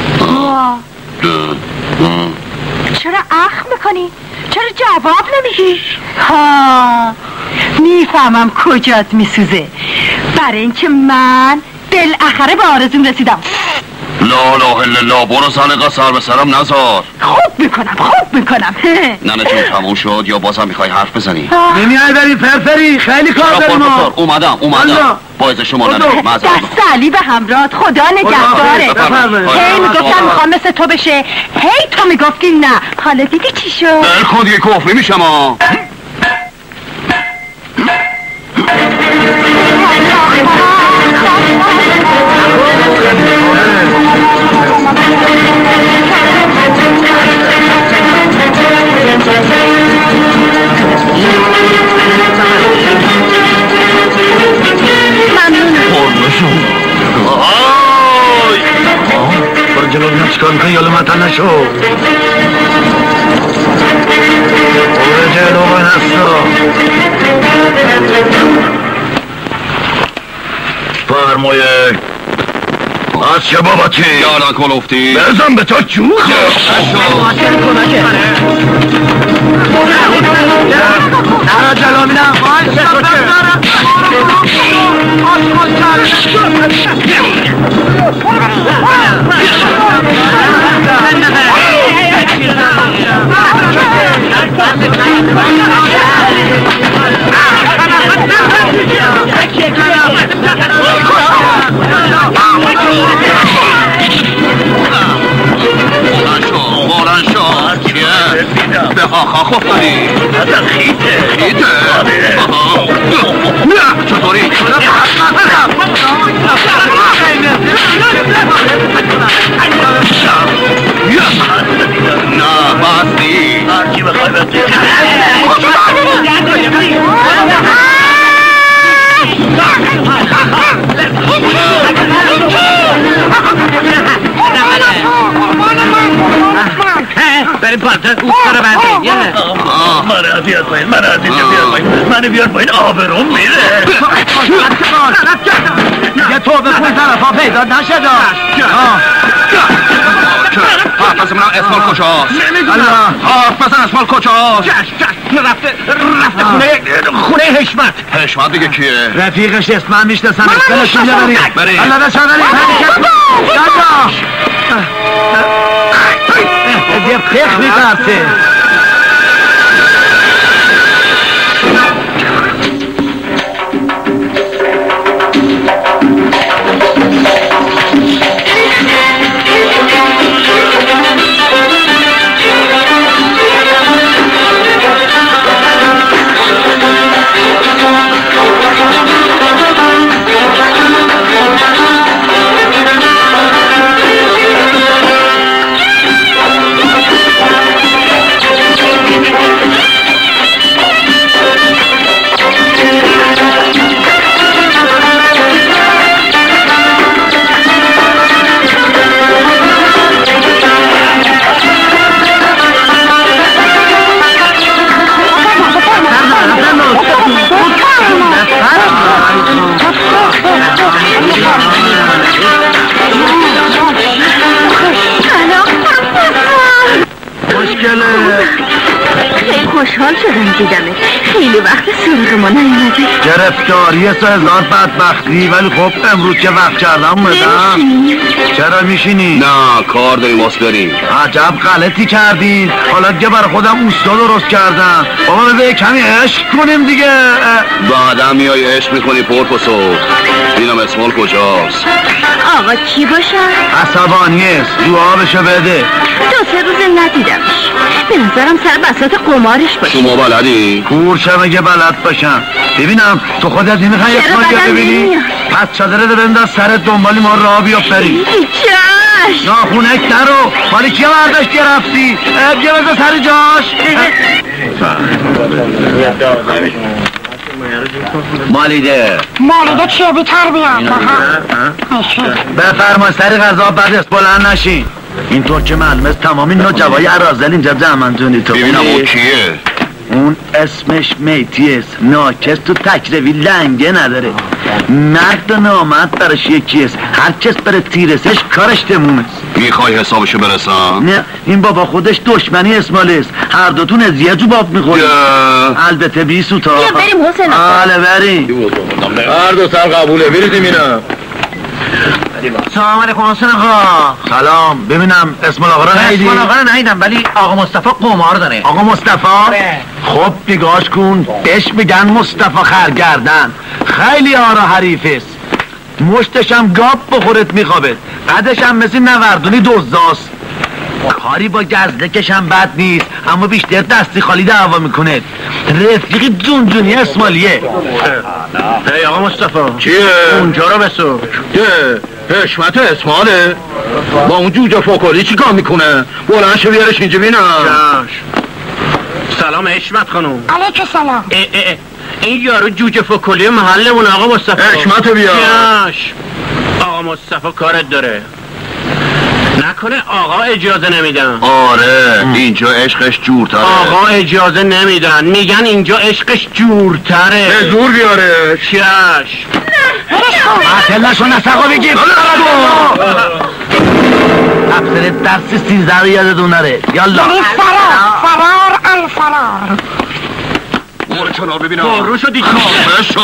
چرا اخ میکنی چرا جواب نمیگی ها میفهمم کجات میسوزه برای اینکه من بالاخره به آرزوم رسیدم لا لا الا الله برو سالقا سر به سرم نذار خوب میکنم خوب میکنم ننه جون تموم شد یا بازم میخوای حرف بزنی نمیای بری فرفری خیلی کار داریم ما اومدم اومدم باعث شما ننه دست علی به همراهت خدا نگهداره هی میگفتم میخوام مثل تو بشه هی تو میگفتی نه حالا دیدی چی شد خود یه کفری میشم ها برو جلو بینم چکار میکنی یالو مطل نشو برو جلو من هستا فرمایه از چه باباتی یادن کلوفتی بزن به تو چوخه نرا جلو بینم مولان شو چیه؟ به آخا خوب کنی خیده خیده نه چطوری؟ نه باستی هرچی بخوای بستی بریم پارتر اوستا رو بندیم یه من بیار پایین من از اینجا بیار پایین من بیار پایین آبرون میره یه تو به پول طرف ها پیدا نشد حرف بزن اسمال کجاست حرف بزن اسمال کجاست رفته رفته خونه خونه حشمت حشمت دیگه کیه رفیقش اسمم میشنسن اسمشون بریم بریم الله بشا بریم یالا یه پخ میپرسه خوشحال شدم دیدمه. خیلی وقت سراغ ما نیومده. گرفتاری سه هزار بدبختی، ولی خب امروز که وقت کردم اومدم. چرا میشینی؟ نه کار داریم واسه بریم. عجب غلطی کردین. حالا دیگه برای خودم اوستا درست کردم. بابا ببین کمی عشق کنیم دیگه. بعدم میای عشق میکنی پرپسو. اینم اسمال کجاست؟ آقا کی باشه؟ عصبانیست. جوابشو بده. دو سه روز ندیدمش. به نظرم سر بساط قمارش باشه. شما بلدی؟ کورشم اگه بلد باشم. ببینم تو خودت نمیخوای اسمالیو ببینی؟ پس چادره ده بنداز سرت دنبالی ما راه بیا بریم. جاش ناخونک نرو. مالی کیا برداشت گرفتی؟ بیا بذار سر جاش. مالیده مالیده چیه بیتر بیاد؟ بفرما سری غذا بعد است بلند نشین. اینطور که معلومه تمامی نوجوای ارازل اینجا جمعندونی تو. ببینم اون کیه؟ اون اسمش میتیست. ناکس تو تکروی لنگه نداره. مرد و نامرد برش یکیست. هر کس بره تیرسش کارش تمومه. میخوای حسابشو برسم؟ نه این بابا خودش دشمنی اسمالیست. هر دوتون از یه جو باب میخوری. البته بی سوتا. بیا بریم حسین آقا. بله بریم. هر دو سر قبوله بریدیم اینم. سلام علیکم حسین آقا. سلام. ببینم اسم آقا رو ندیدی؟ اسم آقا رو ندیدم ولی آقا مصطفی قمار داره. آقا مصطفی؟ خب نگاش کن. بهش میگن مصطفی خرگردن. خیلی آرا حریفست. مشتشم گاب بخورت میخوابه. بعدشم مثل نوردونی دزداست. کاری با گزدکش هم بد نیست اما بیشتر دستی خالی دعوا میکنه. رفیقی جون جونی اسمالیه. ای آقا مصطفی چیه؟ اونجا رو بسو. یه حشمت اسماله با اون جوجه فوکولی چی کار میکنه؟ بلند شو بیارش اینجا بینم. سلام حشمت خانوم. علیکم سلام. اه اه اه. این یارو جوجه فوکولی محلمون آقا مصطفی. حشمت بیار. آقا مصطفی کارت داره. نکنه آقا اجازه نمیدن. آره اینجا عشقش جورتره. آقا اجازه نمیدن. میگن اینجا عشقش جورتره. به زور بیارش. چش معتلشو نسقا بگیر. افسر درس سیزده رو یادتون نره. یالا فرار فرار الفرار. مورد کنار ببینم. رو شو دیگه. بشو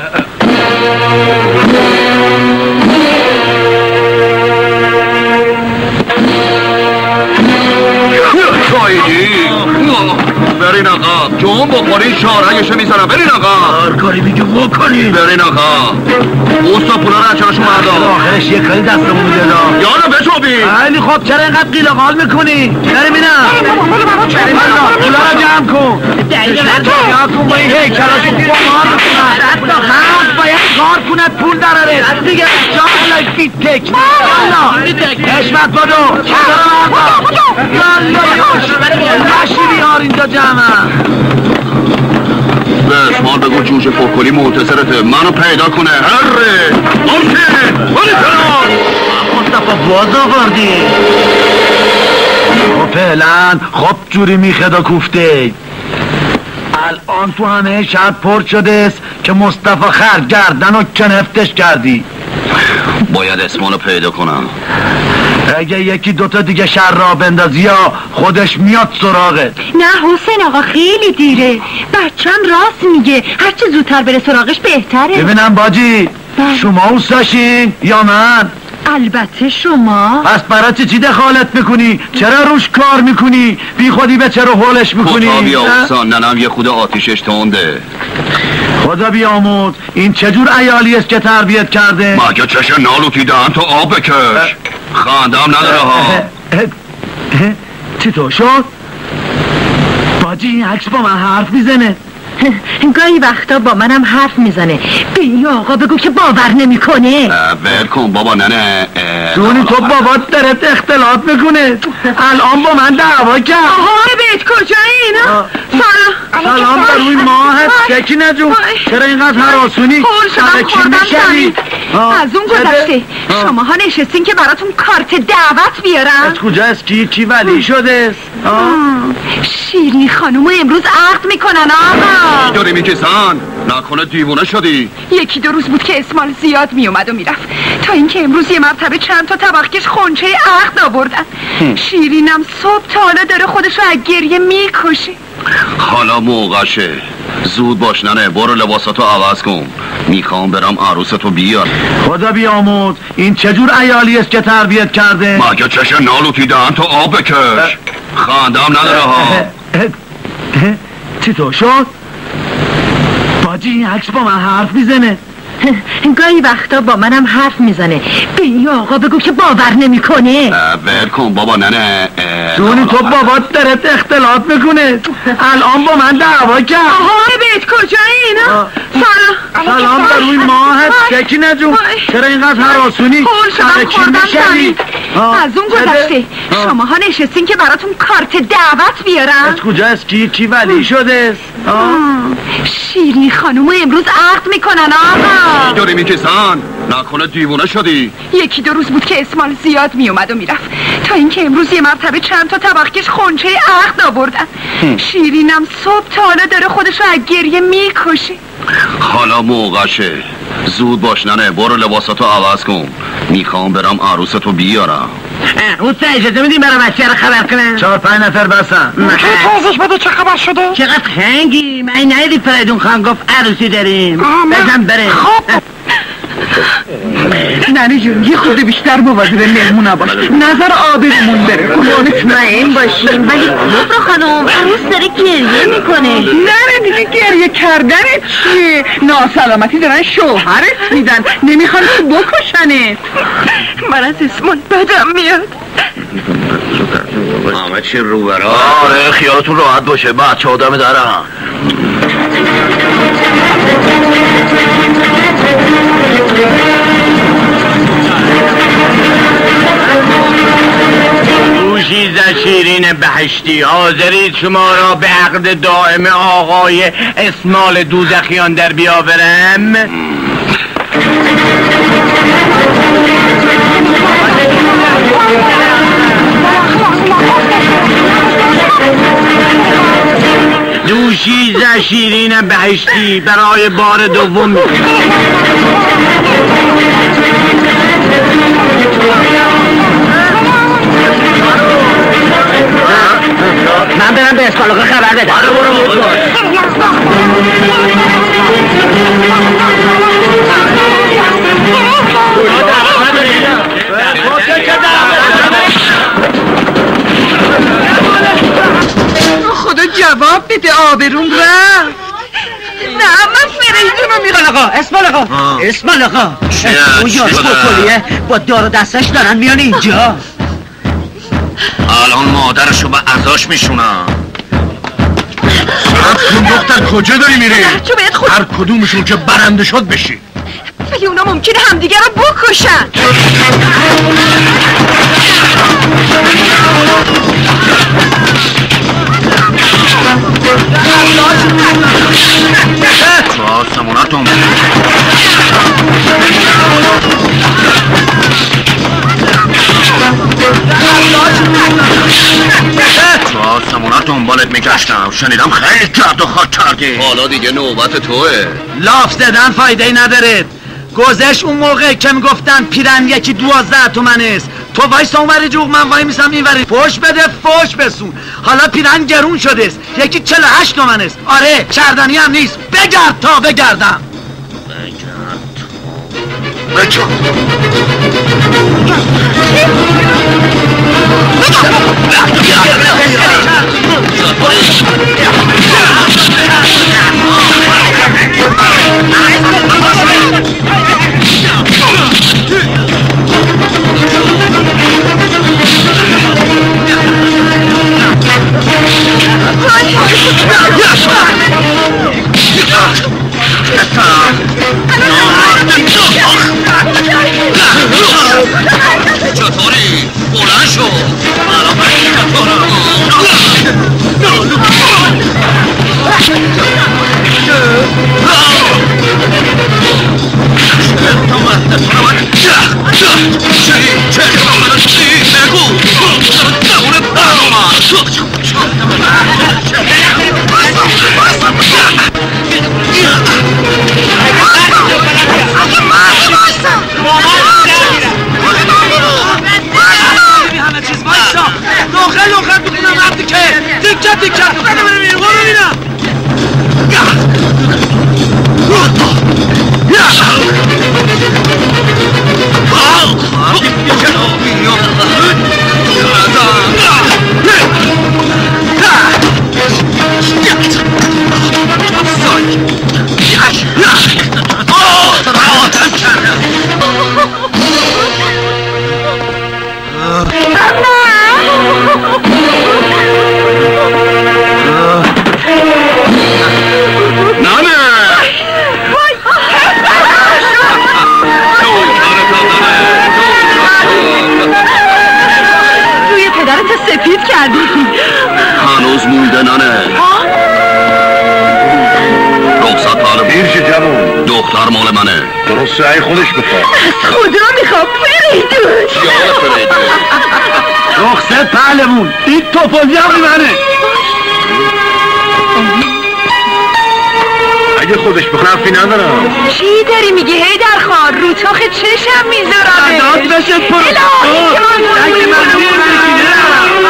شایدی برین آقا جون بخوری شارعیشو میزنم. برین آقا هر کاری میگه بکنی. برین آقا اوستا پولا رو اچانشو مردا. آخرش یک کاری دستمون میده. یالا بچوبی. خیلی خوب چرا اینقدر قیل و قال میکنی؟ بریم اینم بریم پولا رو جمع کن. جمع کن با این هیکلاشو قمار میکنن. خرد باید کار کنه پول دراره دیگه. جاهلای فیت تک. یالا حشمت بدو. یالا باشی بیار اینجا جمع. به اسمان بگو جوجه فوکولی منتظرته منو پیدا کنه. هره آمشه باری کنار. مصطفی باز آوردی. خب فعلا خب جوری میخدا کوفته. الان تو همه شهر پر شده است که مصطفی خرگردن و کنفتش کردی. باید اسمانو پیدا کنم. اگه یکی دوتا دیگه شهر را بندازی یا خودش میاد سراغت. نه حسین آقا خیلی دیره. بچم راست میگه. هرچه زودتر بره سراغش بهتره. ببینم باجی شما اوستاشین یا من؟ البته شما. پس برای چی چی دخالت میکنی؟ چرا روش کار میکنی؟ بی خودی به چرا حولش میکنی؟ خدا بیاموزان ننم یه خود آتیشش تونده. خدا بیاموز این چجور عیالی است که تربیت کرده؟ مگه چشه نالوتی دهن تو آب بکش. خندم نداره ها. چی تو شد؟ باجی این عکس با من حرف میزنه. گاهی وقتا با منم حرف میزنه. به این آقا بگو که باور نمیکنه. ول کن بابا ننه. دونی تو بابات درت اختلاط میکنه. الان با من دعوا کرد. آها بیت کجا اینا؟ سلام سلام بر روی ماهت سکینه جون. چرا اینقدر هراسونی؟ خول شدم خوردم زمین. از اون گذشته شما ها نشستین که براتون کارت دعوت بیارم. از کجا از کی کی ولی شده؟ شیرین خانومو امروز عقد میکنن آقا. چی داری میگی زن؟ نکنه دیوونه شدی؟ یکی دو روز بود که اسمال زیاد میومد و میرفت تا اینکه امروز یه مرتبه چند تا طبقکش خونچه عقد آوردن. شیرینم صبح تا حالا داره خودش رو از گریه میکشه. حالا موقعشه. زود باش ننه، برو لباساتو عوض کن. میخوام برم عروستو بیار. خدا بیامرز، این چجور عیالی است که تربیت کرده؟ مگه چشه نالوتی دهن تو آب بکش. خندم نداره ها. چی تو شد؟ باجی این عکس با من حرف میزنه. گاهی وقتا با منم حرف میزنه. به این آقا بگو که باور نمیکنه. ول کن بابا ننه. جونی تو بابات درت اختلاط میکنه. الان با من دعوا کرد. آهای بیت کجایی اینا؟ سلام سلام بر روی ماهت سکینه جون. چرا اینقدر هراسونی؟ خول شدم خوردم زمین. از اون گذشته شماها نشستین که براتون کارت دعوت بیارم. از کجا از کی کی ولی شده؟ شیرین خانومو امروز عقد میکنن آقا. داری میگی زن؟ نکنه دیوونه شدی؟ یکی دو روز بود که اسمال زیاد میومد و میرفت، تا اینکه امروز یه مرتبه چند تا طبقکش خونچه عقد آوردن. شیرینم صبح تا حالا داره خودشو از گریه میکشه. حالا موقعشه. زود باش ننه، برو لباساتو عوض کن. میخوام برم عروستو بیارم. اون تا اجازه میدیم برای بچه رو خبر کنم؟ چهار پنج نفر بسن. توضیح بده چه خبر شده؟ چقدر خنگی؟ من نیدی فریدون خان گفت عروسی داریم. بزن بره. خب ننه جون یه خود بیشتر مواظب مهمون باش، نظر آبیمون بره. مطمئن باشیم. ولی کبرا خانم عروس داره گریه میکنه. نره دیگه گریه کردن چیه؟ ناسلامتی دارن شوهرت میدن، نمیخوان تو بکشنه. من از اسمال بدم میاد. همه چی رو برا. آره خیالتون راحت باشه، بچه آدم دارم. دوشیز شیرین بهشتی، حاضرید شما را به عقد دائم آقای اسمال دوزخیان در بیاورم؟ دوشیز شیرین بهشتی برای بار دوم. من برم به اسکالوگا خبر بدم. آره برو خدا جواب بده، آبروم رفت. نه من فریدونو میخوام. آقا اسمال آقا اسمال آقا اون یارو کلیه با دار و دستش دارن میان اینجا. الان مادرشو به عزاش میشونم. سرم دختر کجا داری میری؟ هر کدومشون که برنده شد بشی. ولی اونا ممکنه همدیگه رو بکشن. تو آسمونتون تو آسمونا دنبالت میگشتم، شنیدم خیلی گرد و خاک کردی. حالا دیگه نوبت توه. لاف زدن فایده ای نداره. گذشت اون موقع که میگفتن پیرن یکی دوازده تومن است، تو وایسا اونوری جوغ من وای میسم اینوری. فوش بده فوش بسون. حالا پیرن گرون شده است، یکی چهل و هشت تومن است. آره چردانی هم نیست. بگرد تا بگردم. بگرد چطوری؟ بلند شو. الان من چطورم؟ همه چیز وایسا. داخل داخل بکنم وقتی که تیکه تیکه بده بره بیرون. برو ببینم. سفید کردی هنوز مونده ننه رخصت حال بیرش جوان دختر مال منه درسته ای خودش بخواه از خدا میخوام فریدون یاد فریدون رخصت پهلمون این توپلی هم منه اگه خودش بخواه فی ندارم چی داری میگی هی در خار رو تاخ چشم میذارم داد بشه پرو الهی که من اگه من دیر بکنه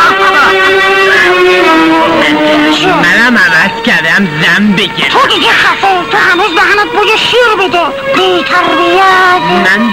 منم عوض کردم زن بگیر تو دیگه خفه تو هنوز دهنت بوی شیر بده بی تربیت من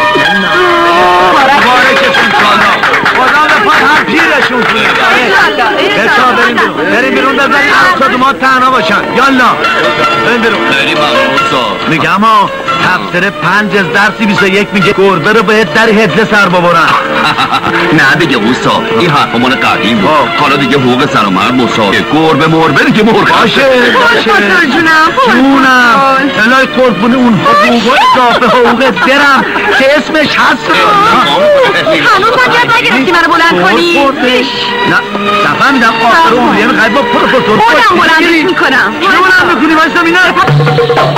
مبارکتون کالا خدا به پای هم پیرشون کنه بسا بریم بیرون بریم بیرون بزنیم اصاد ما تنها باشن یالا بریم بیرون بریم ممنون میگم ها تفسیر پنج از درسی بیست و یک میگه گربه رو بهت در هدله سر ببرن نه دیگه اوستا این حرف مال قدیم بود حالا دیگه حقوق زن و مرد مساویه گربه مربه دیگه مرغ باشه باشه جونم الهی قربون اون حقوق اضافه حقوق درم که اسمش هست هنوز نجات نگرفتی منو بلند کنی نه دفعه میدم آخر اون یه میخواید با پروفسور خودم بلندش میکنم چه بلند میکنی بایستم اینه